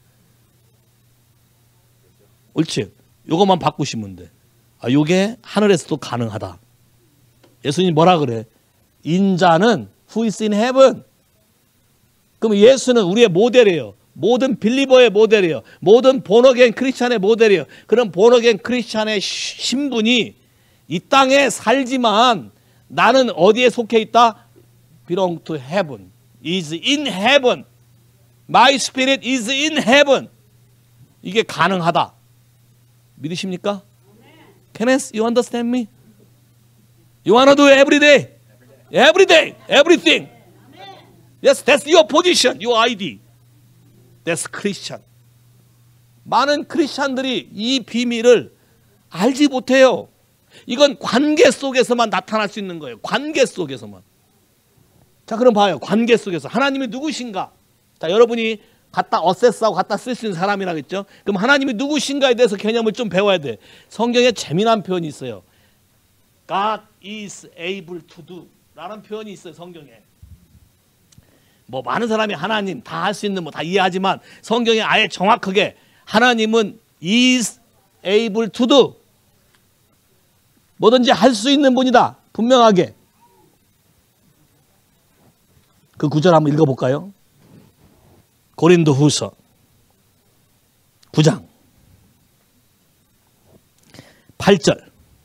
S1: 옳지. 요것만 바꾸시면 돼. 아, 요게 하늘에서도 가능하다. 예수님 뭐라 그래? 인자는 who is in heaven. 그럼 예수는 우리의 모델이에요. 모든 빌리버의 모델이에요. 모든 본어겐 크리스찬의 모델이에요. 그런 본어겐 크리스찬의 신분이 이 땅에 살지만 나는 어디에 속해 있다? belong to heaven. is in heaven. My spirit is in heaven. 이게 가능하다. 믿으십니까? Kenneth, you understand me? You want to do it every day? Every day. Everything. Yes, that's your position, your 아이디. That's Christian. 많은 크리스찬들이 이 비밀을 알지 못해요. 이건 관계 속에서만 나타날 수 있는 거예요. 관계 속에서만. 자, 그럼 봐요. 관계 속에서 하나님이 누구신가? 자, 여러분이 갖다 어세스하고 갖다 쓸 수 있는 사람이라겠죠. 그럼 하나님이 누구신가에 대해서 개념을 좀 배워야 돼. 성경에 재미난 표현이 있어요. God is able to do 라는 표현이 있어요. 성경에. 뭐 많은 사람이 하나님 다 할 수 있는 뭐 다 이해하지만 성경에 아예 정확하게 하나님은 is able to do 뭐든지 할 수 있는 분이다. 분명하게. 그 구절 한번 읽어볼까요? 고린도후서 구 장 팔 절.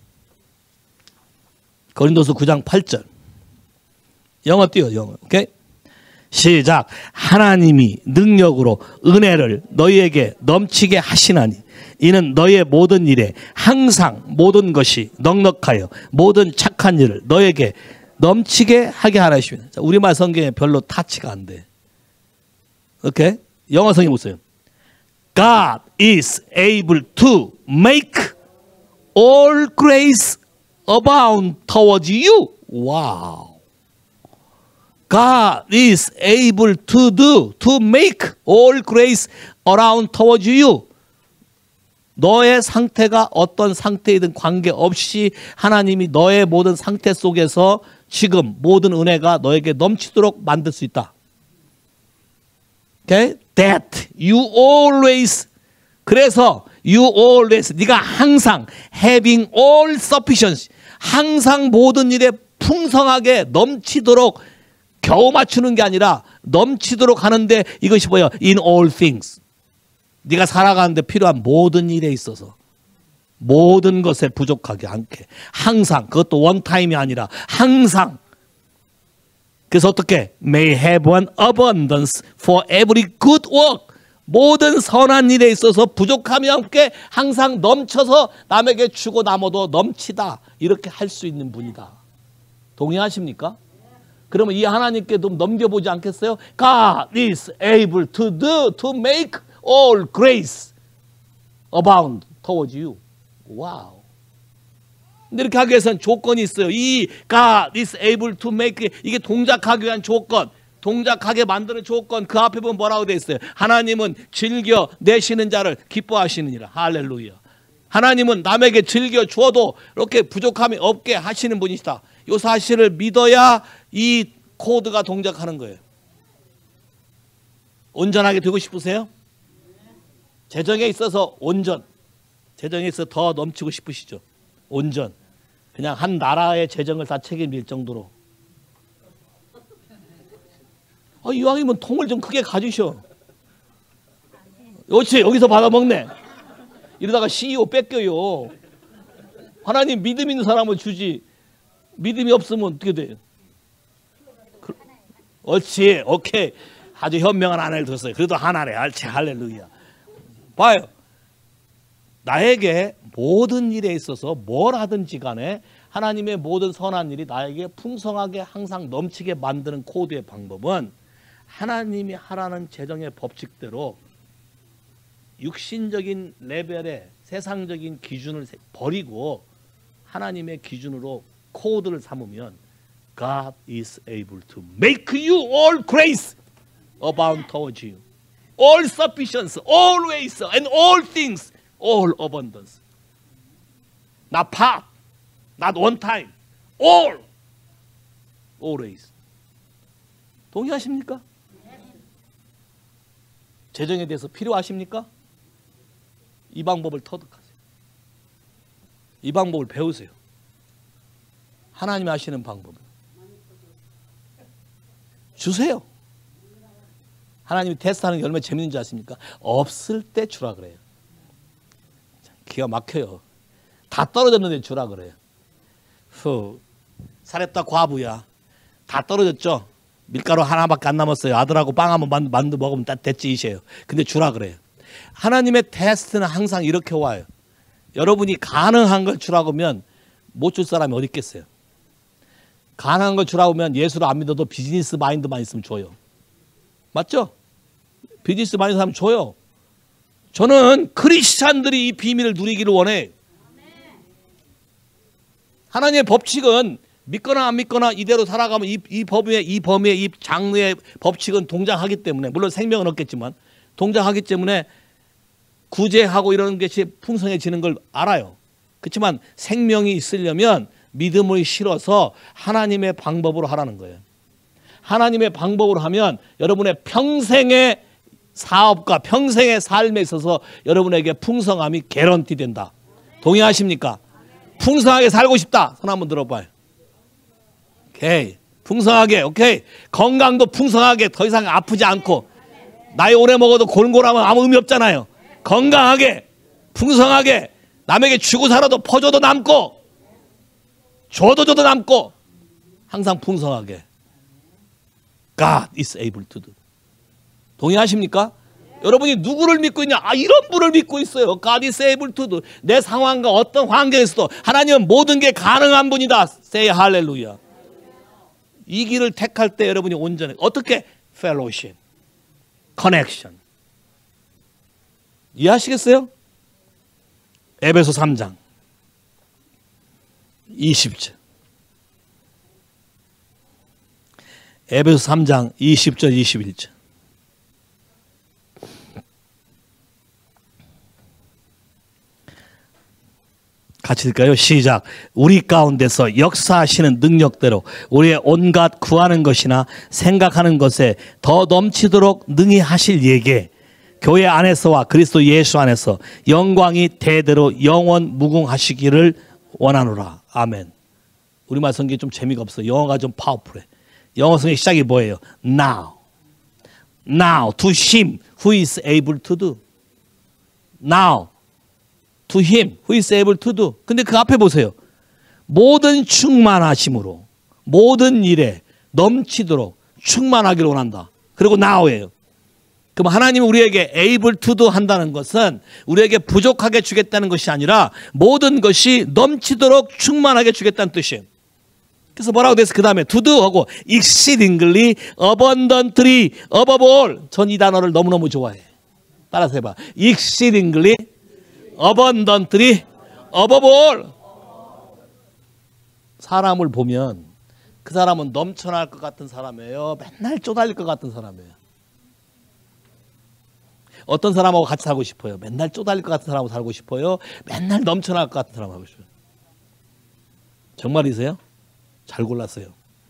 S1: 고린도서 구 장 팔 절. 영어 띄워, 영어. 오케이? 시작. 하나님이 능력으로 은혜를 너희에게 넘치게 하시나니 이는 너희의 모든 일에 항상 모든 것이 넉넉하여 모든 착한 일을 너희에게 넘치게 하게 하라 하십니다. 우리말 성경에 별로 타치가 안 돼. 오케이? 영어 성경 보세요. God is able to make all grace abound towards you. 와우. God is able to do, to make all grace around towards you. 너의 상태가 어떤 상태이든 관계없이 하나님이 너의 모든 상태 속에서 지금 모든 은혜가 너에게 넘치도록 만들 수 있다. Okay? That you always, 그래서 you always, 네가 항상 having all sufficiency, 항상 모든 일에 풍성하게 넘치도록 겨우 맞추는 게 아니라 넘치도록 하는데 이것이 뭐예요? In all things. 네가 살아가는데 필요한 모든 일에 있어서 모든 것에 부족하게 않게 항상, 그것도 원타임이 아니라 항상. 그래서 어떻게? May have an abundance for every good work. 모든 선한 일에 있어서 부족함이 없게 항상 넘쳐서 남에게 주고 남어도 넘치다. 이렇게 할 수 있는 분이다. 동의하십니까? 그러면 이 하나님께 좀 넘겨보지 않겠어요? God is able to do, to make all grace abound towards you. 와우. 근데 이렇게 하기 위해서는 조건이 있어요. 이 God is able to make, 이게 동작하기 위한 조건, 동작하게 만드는 조건, 그 앞에 보면 뭐라고 되어 있어요? 하나님은 즐겨 내시는 자를 기뻐하시느니라. 할렐루야. 하나님은 남에게 즐겨 주어도 이렇게 부족함이 없게 하시는 분이시다. 이 사실을 믿어야 이 코드가 동작하는 거예요. 온전하게 되고 싶으세요? 재정에 있어서 온전, 재정에 있어서 더 넘치고 싶으시죠? 온전. 그냥 한 나라의 재정을 다 책임질 정도로. 아, 이왕이면 통을 좀 크게 가지셔. 그렇지, 여기서 받아먹네. 이러다가 씨이오 뺏겨요. 하나님 믿음 있는 사람은 주지. 믿음이 없으면 어떻게 돼요? 그, 옳지, 오케이. 아주 현명한 아내를 뒀어요. 그래도 하나래. 알지, 할렐루야. 봐요. 나에게 모든 일에 있어서 뭘 하든지 간에 하나님의 모든 선한 일이 나에게 풍성하게 항상 넘치게 만드는 코드의 방법은 하나님이 하라는 재정의 법칙대로 육신적인 레벨의 세상적인 기준을 버리고 하나님의 기준으로 코드를 삼으면 God is able to make you all grace abound towards you. All sufficiency, always, and all things, all abundance. Not part, not one time, all, always. 동의하십니까? 재정에 대해서 필요하십니까? 이 방법을 터득하세요. 이 방법을 배우세요. 하나님이 하시는 방법을 주세요. 하나님이 테스트하는 게 얼마나 재밌는 줄 아십니까? 없을 때 주라 그래요. 기가 막혀요. 다 떨어졌는데 주라 그래요. 후, 사렙다 과부야. 다 떨어졌죠? 밀가루 하나밖에 안 남았어요. 아들하고 빵 한번 만두 먹으면 딱 됐지 이세요. 근데 주라 그래요. 하나님의 테스트는 항상 이렇게 와요. 여러분이 가능한 걸 주라고 하면 못 줄 사람이 어디 있겠어요? 가능한 걸 주라고 하면 예수를 안 믿어도 비즈니스 마인드만 있으면 줘요. 맞죠? 비즈니스 마인드 하면 줘요. 저는 크리스찬들이 이 비밀을 누리기를 원해. 하나님의 법칙은 믿거나 안 믿거나 이대로 살아가면 이, 이 범위의 이 범위의 이 장르의 법칙은 동작하기 때문에, 물론 생명은 없겠지만 동작하기 때문에 구제하고 이런 것이 풍성해지는 걸 알아요. 그렇지만 생명이 있으려면 믿음을 실어서 하나님의 방법으로 하라는 거예요. 하나님의 방법으로 하면 여러분의 평생의 사업과 평생의 삶에 있어서 여러분에게 풍성함이 개런티 된다. 동의하십니까? 풍성하게 살고 싶다. 손 한번 들어봐요. 오케이. 풍성하게, 오케이. 건강도 풍성하게, 더 이상 아프지 않고, 나이 오래 먹어도 골골하면 아무 의미 없잖아요. 건강하게, 풍성하게, 남에게 주고 살아도 퍼줘도 남고, 줘도 줘도 남고, 항상 풍성하게. God is able to do. 동의하십니까? 여러분이 누구를 믿고 있냐? 아, 이런 분을 믿고 있어요. God is able to do. 내 상황과 어떤 환경에서도 하나님은 모든 게 가능한 분이다. Say hallelujah. 이 길을 택할 때 여러분이 온전해. 어떻게? Fellowship, Connection. 이해하시겠어요? 에베소 삼 장 이십 절. 에베소 삼 장 이십 절 이십일 절. 같이 읽을까요? 시작. 우리 가운데서 역사하시는 능력대로 우리의 온갖 구하는 것이나 생각하는 것에 더 넘치도록 능히 하실 예게 교회 안에서와 그리스도 예수 안에서 영광이 대대로 영원 무궁하시기를 원하노라. 아멘. 우리말 성경이 좀 재미가 없어. 영어가 좀 파워풀해. 영어 성경 시작이 뭐예요? Now. Now to him who is able to do. Now. To him who is able to do. 근데 그 앞에 보세요. 모든 충만하심으로 모든 일에 넘치도록 충만하기를 원한다. 그리고 now예요. 그럼 하나님이 우리에게 able to do 한다는 것은 우리에게 부족하게 주겠다는 것이 아니라 모든 것이 넘치도록 충만하게 주겠다는 뜻이에요. 그래서 뭐라고 돼서 그 다음에 to do 하고 exceedingly abundantly above all. 전 이 단어를 너무너무 좋아해. 따라서 해봐. exceedingly abundantly above all. 사람을 보면 그 사람은 넘쳐날 것 같은 사람이에요. 맨날 쪼달릴 것 같은 사람이에요. 어떤 사람하고 같이 살고 싶어요? 맨날 쪼달릴 것 같은 사람하고 살고 싶어요? 맨날 넘쳐날 것 같은 사람하고 싶어요? 정말이세요? 잘 골랐어요.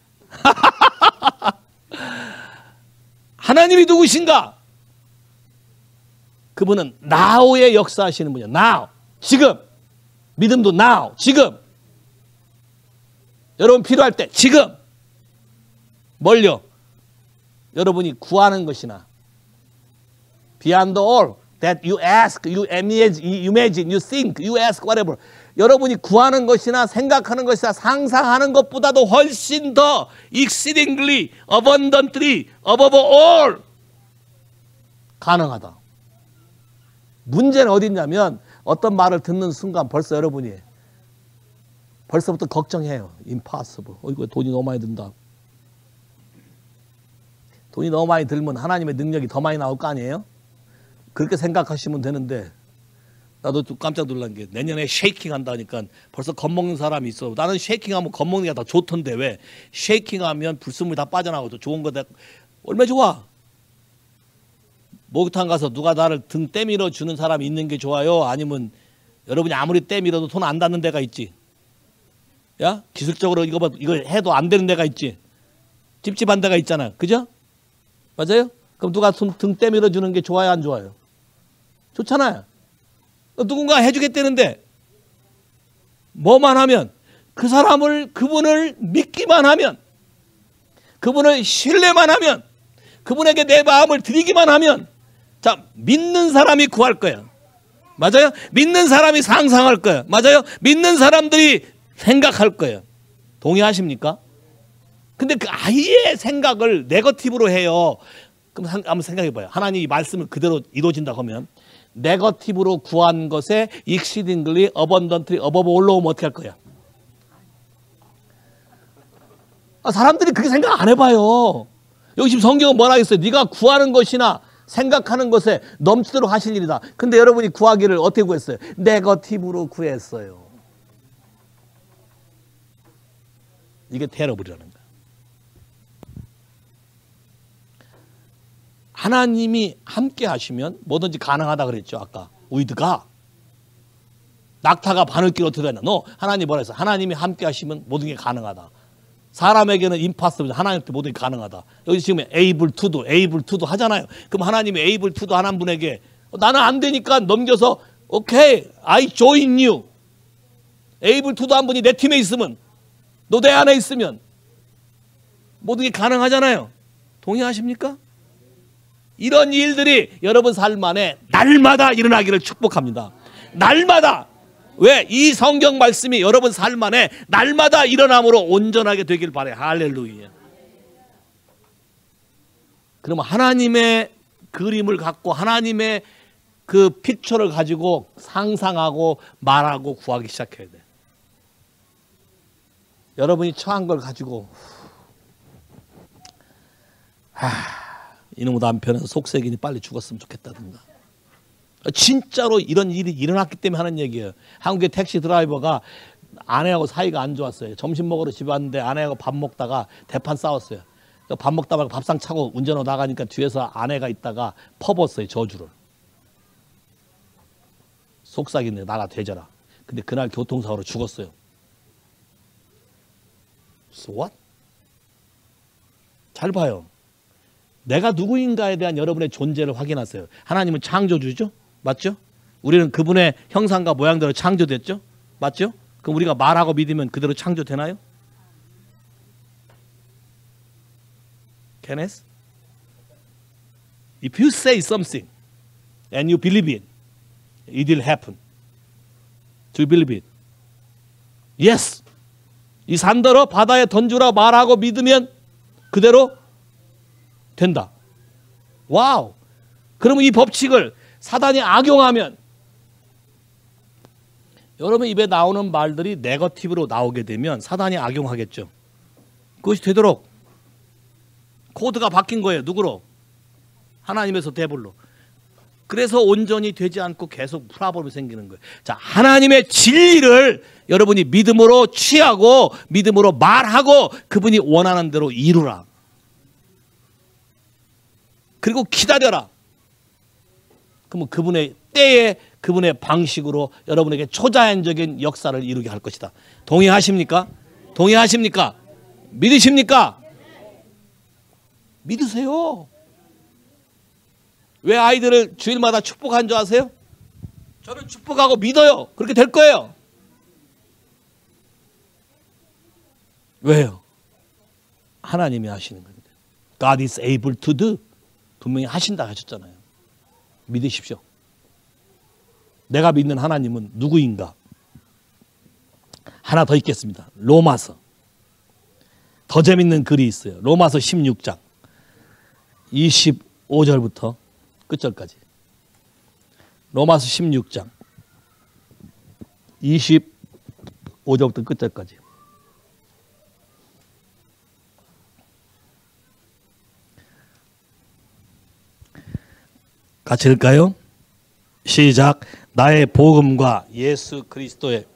S1: 하나님이 누구신가? 그분은 now에 역사하시는 분이에요. now. 지금. 믿음도 now. 지금. 여러분 필요할 때 지금. 뭘요? 여러분이 구하는 것이나 beyond all that you ask, you imagine, you imagine, you think, you ask, whatever. 여러분이 구하는 것이나 생각하는 것이나 상상하는 것보다도 훨씬 더 exceedingly, abundantly, above all 가능하다. 문제는 어디 있냐면 어떤 말을 듣는 순간 벌써 여러분이 벌써부터 걱정해요. impossible. 어, 이거 돈이 너무 많이 든다. 돈이 너무 많이 들면 하나님의 능력이 더 많이 나올 거 아니에요? 그렇게 생각하시면 되는데 나도 좀 깜짝 놀란 게 내년에 쉐이킹 한다니까 벌써 겁먹는 사람이 있어. 나는 쉐이킹하면 겁먹는 게 더 좋던데 왜? 쉐이킹하면 불순물이 다 빠져나가고 좋은 거다. 얼마나 좋아? 목욕탕 가서 누가 나를 등 떼밀어 주는 사람이 있는 게 좋아요? 아니면 여러분이 아무리 떼밀어도 손 안 닿는 데가 있지? 야? 기술적으로 이거, 이거 해도 안 되는 데가 있지? 찝찝한 데가 있잖아. 그죠? 맞아요? 그럼 누가 손 등 떼밀어 주는 게 좋아요? 안 좋아요? 좋잖아요. 누군가 해주겠다는데 뭐만 하면 그 사람을 그분을 믿기만 하면 그분을 신뢰만 하면 그분에게 내 마음을 드리기만 하면 자 믿는 사람이 구할 거야. 맞아요? 믿는 사람이 상상할 거야. 맞아요? 믿는 사람들이 생각할 거예요. 동의하십니까? 근데 그 아예 생각을 네거티브로 해요. 그럼 한번 생각해 봐요. 하나님이 말씀을 그대로 이루어진다고 하면 네거티브로 구한 것에 exceedingly, abundantly, above all로 오면 어떻게 할 거야? 아, 사람들이 그렇게 생각 안 해봐요. 여기 지금 성경은 뭐라 했어요? 네가 구하는 것이나 생각하는 것에 넘치도록 하실 일이다. 근데 여러분이 구하기를 어떻게 구했어요? 네거티브로 구했어요. 이게 테러블이라는 거야. 하나님이 함께 하시면 뭐든지 가능하다 그랬죠. 아까 with 낙타가 바늘길 어떻게 되나? 너 하나님 뭐라 했어? 하나님이 함께 하시면 모든 게 가능하다. 사람에게는 impossible, 하나님께 모든 게 가능하다. 여기 지금 able to도, able to도 하잖아요. 그럼 하나님이 able to도 하는 분에게 나는 안 되니까 넘겨서 오케이, I join you. able to도 한 분이 내 팀에 있으면 너 내 안에 있으면 모든 게 가능하잖아요. 동의하십니까? 이런 일들이 여러분 삶 안에 날마다 일어나기를 축복합니다. 날마다. 왜? 이 성경 말씀이 여러분 삶 안에 날마다 일어남으로 온전하게 되길 바라요. 할렐루야. 그러면 하나님의 그림을 갖고 하나님의 그 픽처를 가지고 상상하고 말하고 구하기 시작해야 돼. 여러분이 처한 걸 가지고 하, 이놈의 남편은 속색이니 빨리 죽었으면 좋겠다든가. 진짜로 이런 일이 일어났기 때문에 하는 얘기예요. 한국의 택시 드라이버가 아내하고 사이가 안 좋았어요. 점심 먹으러 집에 왔는데 아내하고 밥 먹다가 대판 싸웠어요. 밥 먹다 말고 밥상 차고 운전하고 나가니까 뒤에서 아내가 있다가 퍼붓어요. 저주를. 속삭이네. 나가 되져라. 근데 그날 교통사고로 죽었어요. So what? 잘 봐요. 내가 누구인가에 대한 여러분의 존재를 확인하세요. 하나님은 창조주죠? 맞죠? 우리는 그분의 형상과 모양대로 창조됐죠? 맞죠? 그럼 우리가 말하고 믿으면 그대로 창조되나요? Kenneth? If you say something and you believe it, it will happen. Do you believe it? Yes. 이 산더러 바다에 던주라 말하고 믿으면 그대로 된다. 와우. 그러면 이 법칙을 사단이 악용하면 여러분 입에 나오는 말들이 네거티브로 나오게 되면 사단이 악용하겠죠. 그것이 되도록 코드가 바뀐 거예요. 누구로? 하나님에서 데블로. 그래서 온전히 되지 않고 계속 프라블이 생기는 거예요. 자, 하나님의 진리를 여러분이 믿음으로 취하고 믿음으로 말하고 그분이 원하는 대로 이루라. 그리고 기다려라. 그러면 그분의 때에 그분의 방식으로 여러분에게 초자연적인 역사를 이루게 할 것이다. 동의하십니까? 동의하십니까? 믿으십니까? 믿으세요. 왜 아이들을 주일마다 축복한 줄 아세요? 저는 축복하고 믿어요. 그렇게 될 거예요. 왜요? 하나님이 하시는 겁니다. God is able to do. 분명히 하신다 하셨잖아요. 믿으십시오. 내가 믿는 하나님은 누구인가? 하나 더 있겠습니다. 로마서. 더 재밌는 글이 있어요. 로마서 십육 장 이십오 절부터 끝절까지. 로마서 십육 장 이십오 절부터 끝절까지. 같이 읽을까요? 시작. 나의 복음과 예수 그리스도의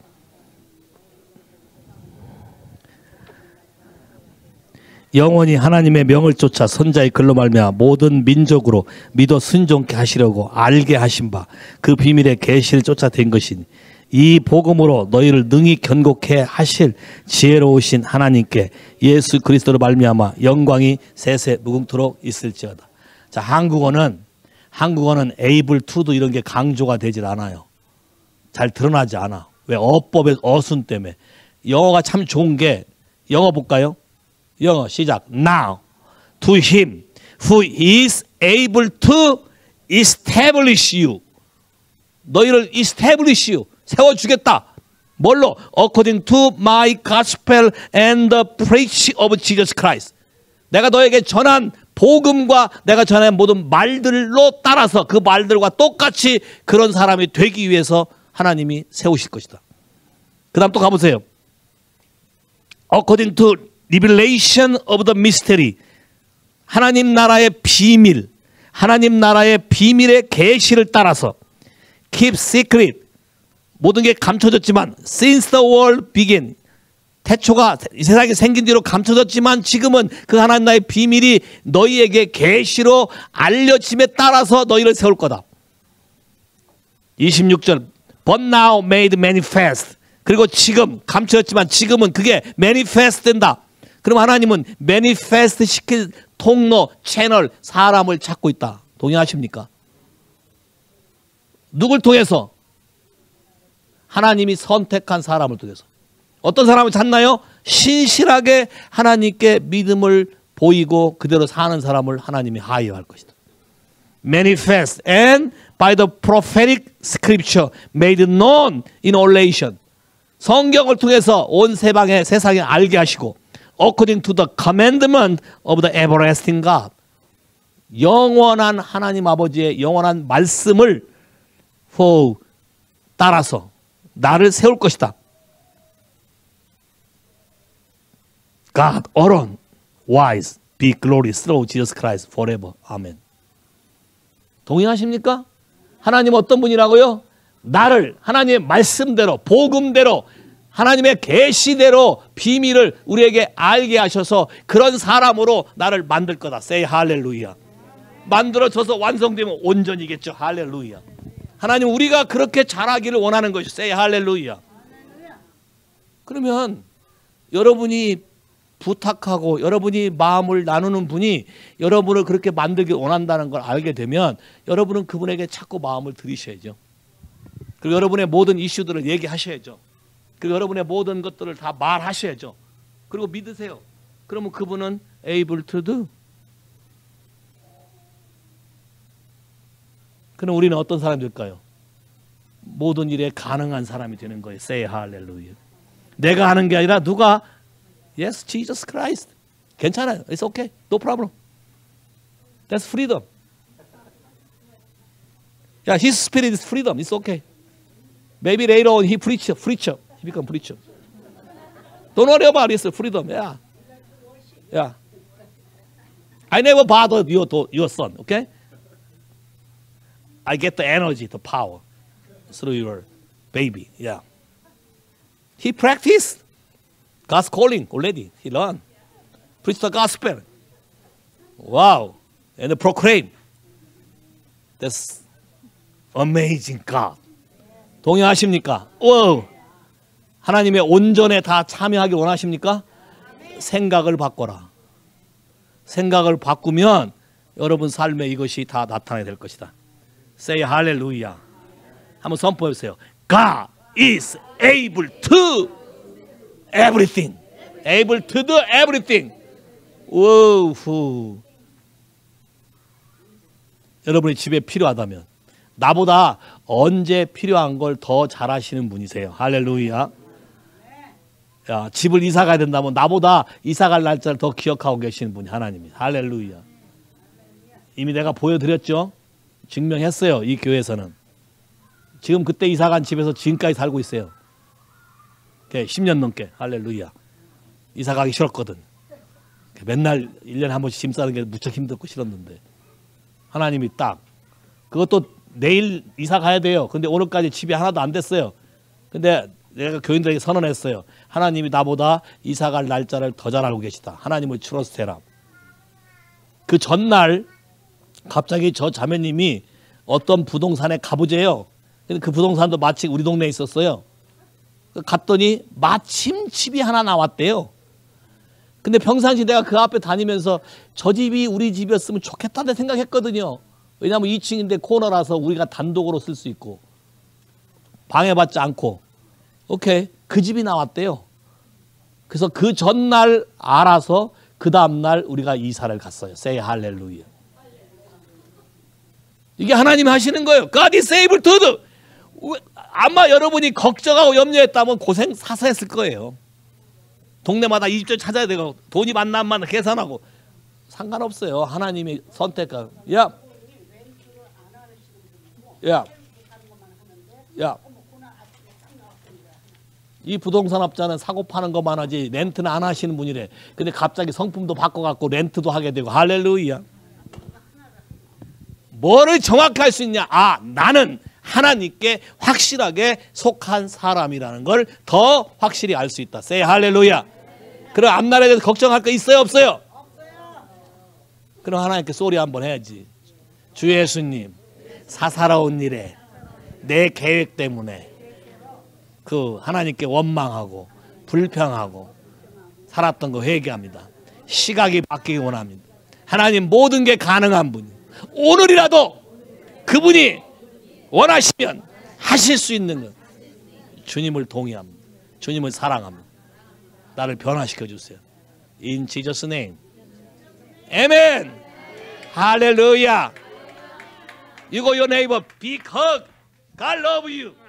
S1: 영원히 하나님의 명을 쫓아 선자의 글로 말미암아 모든 민족으로 믿어 순종케 하시려고 알게 하신 바 그 비밀의 계시를 쫓아 된 것이니 이 복음으로 너희를 능히 견고케 하실 지혜로우신 하나님께 예수 그리스도로 말미암아 영광이 세세 무궁토록 있을지어다. 자, 한국어는 한국어는 able to도 이런 게 강조가 되질 않아요. 잘 드러나지 않아. 왜? 어법의 어순 때문에. 영어가 참 좋은 게, 영어 볼까요? 영어 시작. Now to him who is able to establish you. 너희를 establish you. 세워주겠다. 뭘로? According to my gospel and the preach of Jesus Christ. 내가 너에게 전한 복음과 내가 전한 모든 말들로 따라서 그 말들과 똑같이 그런 사람이 되기 위해서 하나님이 세우실 것이다. 그 다음 또 가보세요. According to revelation of the mystery. 하나님 나라의 비밀, 하나님 나라의 비밀의 계시를 따라서 keep secret. 모든 게 감춰졌지만 since the world began. 태초가 세상이 생긴 뒤로 감춰졌지만 지금은 그 하나님 나라의 비밀이 너희에게 계시로 알려짐에 따라서 너희를 세울 거다. 이십육 절 But now made manifest. 그리고 지금 감춰졌지만 지금은 그게 manifest 된다. 그럼 하나님은 manifest 시킬 통로, 채널, 사람을 찾고 있다. 동의하십니까? 누굴 통해서? 하나님이 선택한 사람을 통해서. 어떤 사람을 찾나요? 신실하게 하나님께 믿음을 보이고 그대로 사는 사람을 하나님이 하여할 것이다. Manifest and by the prophetic scripture made known in all nations. 성경을 통해서 온 세방에 세상에 알게 하시고 according to the commandment of the everlasting God. 영원한 하나님 아버지의 영원한 말씀을 따라서 나를 세울 것이다. God alone wise be glory through Jesus Christ forever. 아멘. 동의하십니까? 하나님 어떤 분이라고요? 나를 하나님의 말씀대로 복음대로 하나님의 계시대로 비밀을 우리에게 알게 하셔서 그런 사람으로 나를 만들 거다. Say 할렐루야. 만들어져서 완성되면 온전이겠죠. 할렐루야. 하나님 우리가 그렇게 자라기를 원하는 것이 Say 할렐루야. 그러면 여러분이 부탁하고 여러분이 마음을 나누는 분이 여러분을 그렇게 만들기 원한다는 걸 알게 되면 여러분은 그분에게 자꾸 마음을 들이셔야죠. 그리고 여러분의 모든 이슈들을 얘기하셔야죠. 그리고 여러분의 모든 것들을 다 말하셔야죠. 그리고 믿으세요. 그러면 그분은 able to do. 그럼 우리는 어떤 사람이 될까요? 모든 일에 가능한 사람이 되는 거예요. Say hallelujah. 내가 하는 게 아니라 누가 Yes, Jesus Christ. 괜찮아요. It's okay. No problem. That's freedom. Yeah, His Spirit is freedom. It's okay. Maybe later on He preacher, preacher. He become preacher. Don't worry about it. It's freedom. Yeah. Yeah. I never bothered your, your son, okay? I get the energy, the power through your baby. Yeah. He practiced. God's calling already. He learned. Preach the gospel. Wow. And proclaim. That's amazing God. 동의하십니까? 오. 하나님의 온전에 다 참여하기 원하십니까? 생각을 바꿔라. 생각을 바꾸면 여러분 삶에 이것이 다 나타나야 될 것이다. Say hallelujah. 한번 선포해 보세요. God is able to everything. Able to do everything. 오우. 여러분이 집에 필요하다면 나보다 언제 필요한 걸 더 잘하시는 분이세요. 할렐루야. 야, 집을 이사 가야 된다면 나보다 이사 갈 날짜를 더 기억하고 계시는 분이 하나님입니다. 할렐루야. 이미 내가 보여드렸죠. 증명했어요. 이 교회에서는. 지금 그때 이사 간 집에서 지금까지 살고 있어요. 십 년 넘게. 할렐루야. 이사 가기 싫었거든. 맨날 일 년에 한 번씩 짐 싸는 게 무척 힘들고 싫었는데 하나님이 딱 그것도 내일 이사 가야 돼요. 근데 오늘까지 집이 하나도 안 됐어요. 근데 내가 교인들에게 선언했어요. 하나님이 나보다 이사 갈 날짜를 더 잘 알고 계시다. 하나님을 트러스트해라. 그 전날 갑자기 저 자매님이 어떤 부동산에 가보재요. 근데 그 부동산도 마침 우리 동네에 있었어요. 갔더니 마침 집이 하나 나왔대요. 근데 평상시 내가 그 앞에 다니면서 저 집이 우리 집이었으면 좋겠다는 생각했거든요. 왜냐하면 이 층인데 코너라서 우리가 단독으로 쓸 수 있고 방해받지 않고. 오케이. 그 집이 나왔대요. 그래서 그 전날 알아서 그 다음날 우리가 이사를 갔어요. Say 할렐루야. 이게 하나님 하시는 거예요. God is able to do. 아마 여러분이 걱정하고 염려했다면 고생 사서 했을 거예요. 동네마다 이 집들 찾아야 되고 돈이 만나 안 만나 계산하고 상관없어요. 하나님이 선택한. 야, 야, 야. 이 부동산 업자는 사고 파는 것만 하지 렌트는 안 하시는 분이래. 근데 갑자기 성품도 바꿔갖고 렌트도 하게 되고. 할렐루야. 뭐를 정확히 할 수 있냐? 아, 나는 하나님께 확실하게 속한 사람이라는 걸 더 확실히 알 수 있다. Say 할렐루야. 그럼 앞날에 대해서 걱정할 거 있어요, 없어요? 그럼 하나님께 소리 한번 해야지. 주 예수님, 사사로운 일에 내 계획 때문에 그 하나님께 원망하고 불평하고 살았던 거 회개합니다. 시각이 바뀌기 원합니다. 하나님 모든 게 가능한 분이 오늘이라도 그분이 원하시면 하실 수 있는 것. 주님을 동의합니다. 주님을 사랑합니다. 나를 변화시켜 주세요. In Jesus' name. Amen. Hallelujah. You go your neighbor. Big hug. God love you.